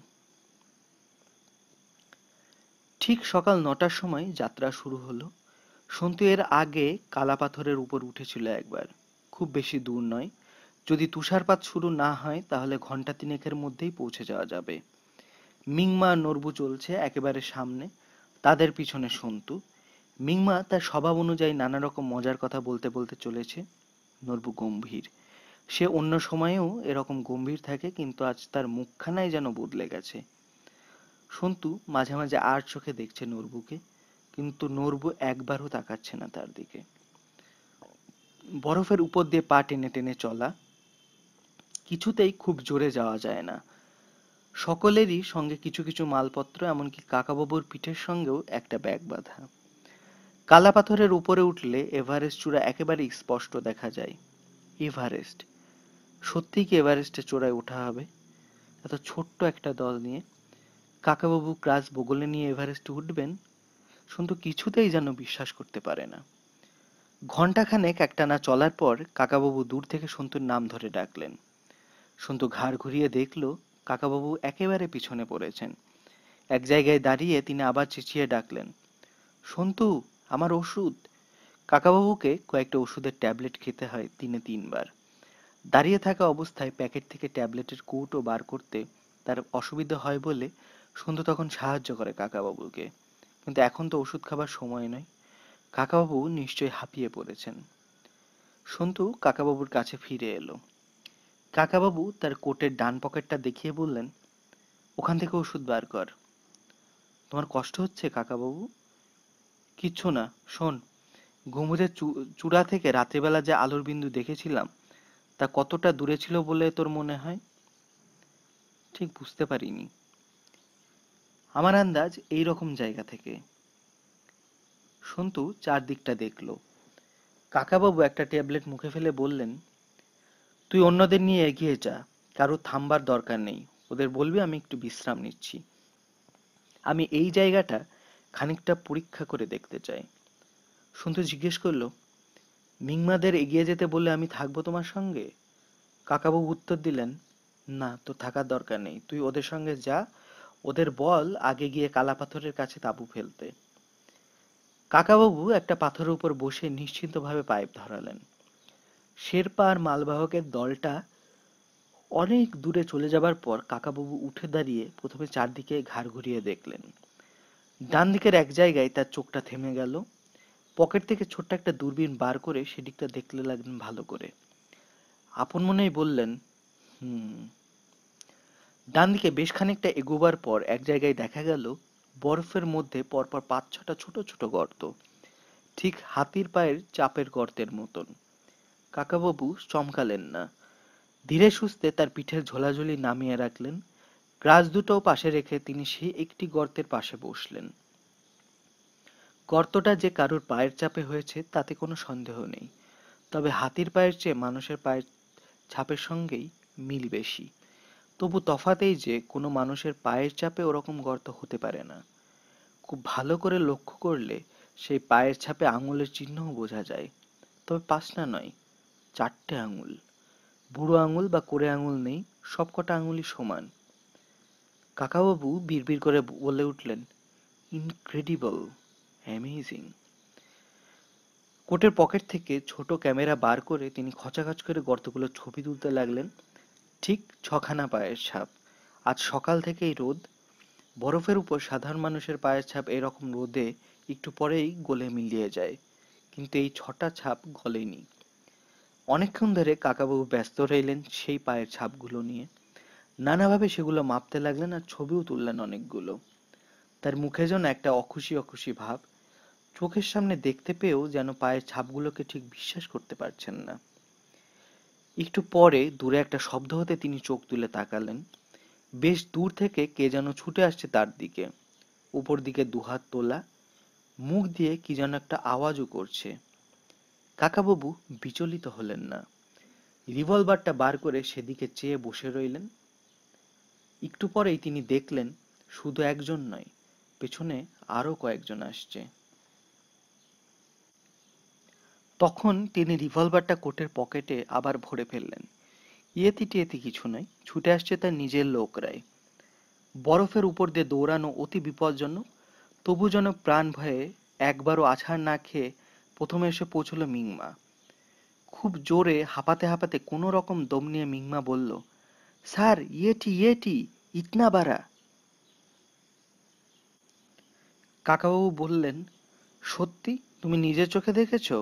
ঠিক সকাল নটার সময় যাত্রা শুরু হলো। সন্তু এর আগে কালাপাথরের উপর উঠেছিল একবার, খুব বেশি দূর নয়। যদি তুষারপাত শুরু না হয় তাহলে ঘন্টা তিনেকের মধ্যেই পৌঁছে যাওয়া যাবে। মিংমা আর নরবু চলছে একেবারে সামনে, তাদের পিছনে সন্তু। মিংমা তার স্বভাব অনুযায়ী নানা রকম মজার কথা বলতে বলতে চলেছে। নরবু গম্ভীর। সে অন্য সময়েও এরকম গম্ভীর থাকে, কিন্তু আজ তার মুখখানাই যেন বদলে গেছে। সন্তু মাঝে মাঝে আর চোখে দেখছে নরবুকে, কিন্তু নরবু একবারও তাকাচ্ছে না তার দিকে। বরফের উপর দিয়ে পা টেনে টেনে চলা, কিছুতেই খুব জোরে যাওয়া যায় না। সকলেরই সঙ্গে কিছু কিছু মালপত্র, এমনকি কাকাবাবুর পিঠের সঙ্গেও একটা ব্যাগ বাঁধা। কালা পাথরের উপরে উঠলে এভারেস্ট চূড়া একেবারেই স্পষ্ট দেখা যায়। এভারেস্ট! সত্যিই কি এভারেস্টে চূড়ায় ওঠা হবে এত ছোট্ট একটা দল নিয়ে? কাকাবাবু ক্রাস বগলে নিয়ে এভারেস্টে উঠবেন? সন্তু কিছুতেই যেন বিশ্বাস করতে পারে না। ঘণ্টাখানেক একটানা চলার পর কাকাবাবু দূর থেকে সন্তুর নাম ধরে ডাকলেন। সন্তু ঘাড় ঘুরিয়ে দেখল কাকাবাবু একেবারে পিছনে পড়েছেন। এক জায়গায় দাঁড়িয়ে তিনি আবার চেঁচিয়ে ডাকলেন, সন্তু, আমার ওষুধ! কাকাবাবুকে কয়েকটা ওষুধের ট্যাবলেট খেতে হয় দিনে তিনবার। দাঁড়িয়ে থাকা অবস্থায় প্যাকেট থেকে ট্যাবলেটের কৌটো বার করতে তার অসুবিধা হয় বলে সন্তু তখন সাহায্য করে কাকাবাবুকে। কিন্তু এখন তো ওষুধ খাবার সময় নয়। কাকাবাবু নিশ্চয়ই হাঁপিয়ে পড়েছেন। সন্তু কাকাবাবুর কাছে ফিরে এলো। কাকাবাবু তার কোটের ডান পকেটটা দেখিয়ে বললেন, ওখান থেকে ওষুধ বার কর। তোমার কষ্ট হচ্ছে কাকাবাবু? কিচ্ছু না। শোন, গম্বুজের চূড়া থেকে রাত্রিবেলা যে আলোর বিন্দু দেখেছিলাম তা কতটা দূরে ছিল বলে তোর মনে হয়? ঠিক বুঝতে পারিনি। আমার আন্দাজ এই রকম জায়গা থেকে। সন্তু চারদিকটা দেখল। কাকাবাবু একটা ট্যাবলেট মুখে ফেলে বললেন, তুই অন্যদের নিয়ে এগিয়ে যা, কারো থামবার দরকার নেই। ওদের বলবি আমি একটু বিশ্রাম নিচ্ছি। আমি এই জায়গাটা খানিকটা পরীক্ষা করে দেখতে চাই। সন্তু জিজ্ঞেস করলো, মিংমাদের এগিয়ে যেতে বললে আমি থাকবো তোমার সঙ্গে? কাকাবাবু উত্তর দিলেন, না, তোর থাকার দরকার নেই। তুই ওদের সঙ্গে যা, ওদের বল আগে গিয়ে কালা পাথরের কাছে তাঁবু ফেলতে। কাকাবাবু একটা পাথরের উপর বসে নিশ্চিন্তভাবে পাইপ ধরালেন। শেরপা আর মালবাহকের দলটা অনেক দূরে চলে যাবার পর কাকাবাবু উঠে দাঁড়িয়ে প্রথমে চারদিকে ঘাড় ঘুরিয়ে দেখলেন। ডান দিকের এক জায়গায় তার চোখটা থেমে গেল। পকেট থেকে ছোট্ট একটা দূরবীন বার করে সেদিকটা দেখতে লাগলেন ভালো করে। আপন মনেই বললেন, হুম। ডান দিকে বেশ খানিকটা এগোবার পর এক জায়গায় দেখা গেল বরফের মধ্যে পরপর পাঁচ ছটা ছোট ছোট গর্ত, ঠিক হাতির পায়ের চাপের গর্তের মতন। কাকাবাবু চমকালেন না। ধীরে সুস্থে তার পিঠের ঝোলাঝুলি নামিয়ে রাখলেন। গ্রাস দুটো পাশে রেখে তিনি সেই একটি গর্তের পাশে বসলেন। গর্তটা যে কারোর পায়ের চাপে হয়েছে তাতে কোনো সন্দেহ নেই, তবে হাতির পায়ের চেয়ে মানুষের পায়ের ছাপের সঙ্গেই মিল বেশি। তবু তফাৎ এই যে কোনো মানুষের পায়ের চাপে ওরকম গর্ত হতে পারে না। খুব ভালো করে লক্ষ্য করলে সেই পায়ের ছাপে আঙুলের চিহ্নও বোঝা যায়, তবে পাঁচটা নয়, চারটে আঙুল। বুড়ো আঙুল বা কোড়ে আঙুল নেই, সবকটা আঙুলই সমান। কাকাবাবু বিড়বিড় করে বলে উঠলেন, ইনক্রেডিবল, অ্যামেজিং। কোটের পকেট থেকে ছোট ক্যামেরা বার করে তিনি খচাখচ করে গর্তগুলোর ছবি তুলতে লাগলেন। ঠিক ছখানা পায়ের ছাপ। আজ সকাল থেকেই রোদ। বরফের উপর সাধারণ মানুষের পায়ের ছাপ এরকম রোদে একটু পরেই গলে মিলিয়ে যায়, কিন্তু এই ছটা ছাপ গলেনি। অনেকক্ষণ ধরে কাকাবাবু ব্যস্ত রইলেন সেই পায়ের ছাপগুলো নিয়ে। নানাভাবে সেগুলো মাপতে লাগলেন আর ছবিও তুললেন অনেকগুলো। তার মুখে যেন একটা অখুশি অখুশি ভাব। চোখের সামনে দেখতে পেয়েও যেন পায়ের ছাপগুলোকে ঠিক বিশ্বাস করতে পারছেন না। একটু পরে দূরে একটা শব্দ হতে তিনি চোখ তুলে তাকালেন। বেশ দূর থেকে কে যেন ছুটে আসছে তার দিকে। উপর দিকে দুহাত তোলা, মুখ দিয়ে কি যেন একটা আওয়াজও করছে। কাকাবাবু বিচলিত হলেন না। রিভলভারটা বার করে সেদিকে চেয়ে বসে রইলেন। একটু পরেই তিনি দেখলেন শুধু একজন নয়, পেছনে আরো কয়েকজন আসছে। তখন তিনি রিভলভারটা কোটের পকেটে আবার ভরে ফেললেন। ইয়েতি টিয়েতি কিছু নয়, ছুটে আসছে তার নিজের লোকরাই। বরফের উপর দিয়ে দৌড়ানো অতি বিপজ্জনক, তবু যেন প্রাণ ভয়ে একবারও আছাড় না খেয়ে প্রথমে এসে পৌঁছলো মিংমা। খুব জোরে হাঁপাতে হাঁপাতে কোনো রকম দম নিয়ে মিংমা বলল, স্যার, ইয়েটি ইয়েটি, ইতনা বাড়া। কাকাবাবু বললেন, সত্যি? তুমি নিজের চোখে দেখেছো?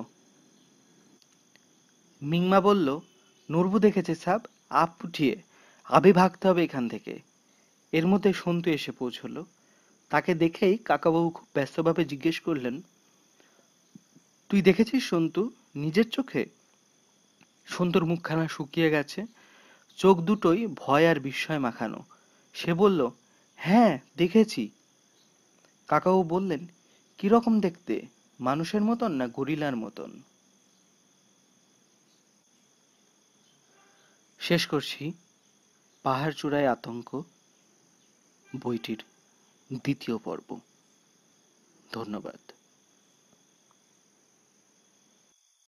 মিংমা বলল, নূরবু দেখেছে সাব, আপ উঠিয়ে, আবে ভাগতে হবে এখান থেকে। এর মধ্যে সন্তু এসে পৌঁছলো। তাকে দেখেই কাকাবাবু খুব ব্যস্তভাবে জিজ্ঞেস করলেন, তুই দেখেছিস সন্তু, নিজের চোখে? সন্তুর মুখখানা শুকিয়ে গেছে, চোখ দুটোই ভয় আর বিস্ময় মাখানো। সে বলল, হ্যাঁ দেখেছি। কাকাবাবু বললেন, কিরকম দেখতে, মানুষের মতন না গরিলার মতন? শেষ করছি পাহাড় চূড়ায় আতঙ্ক বইটির দ্বিতীয় পর্ব। ধন্যবাদ।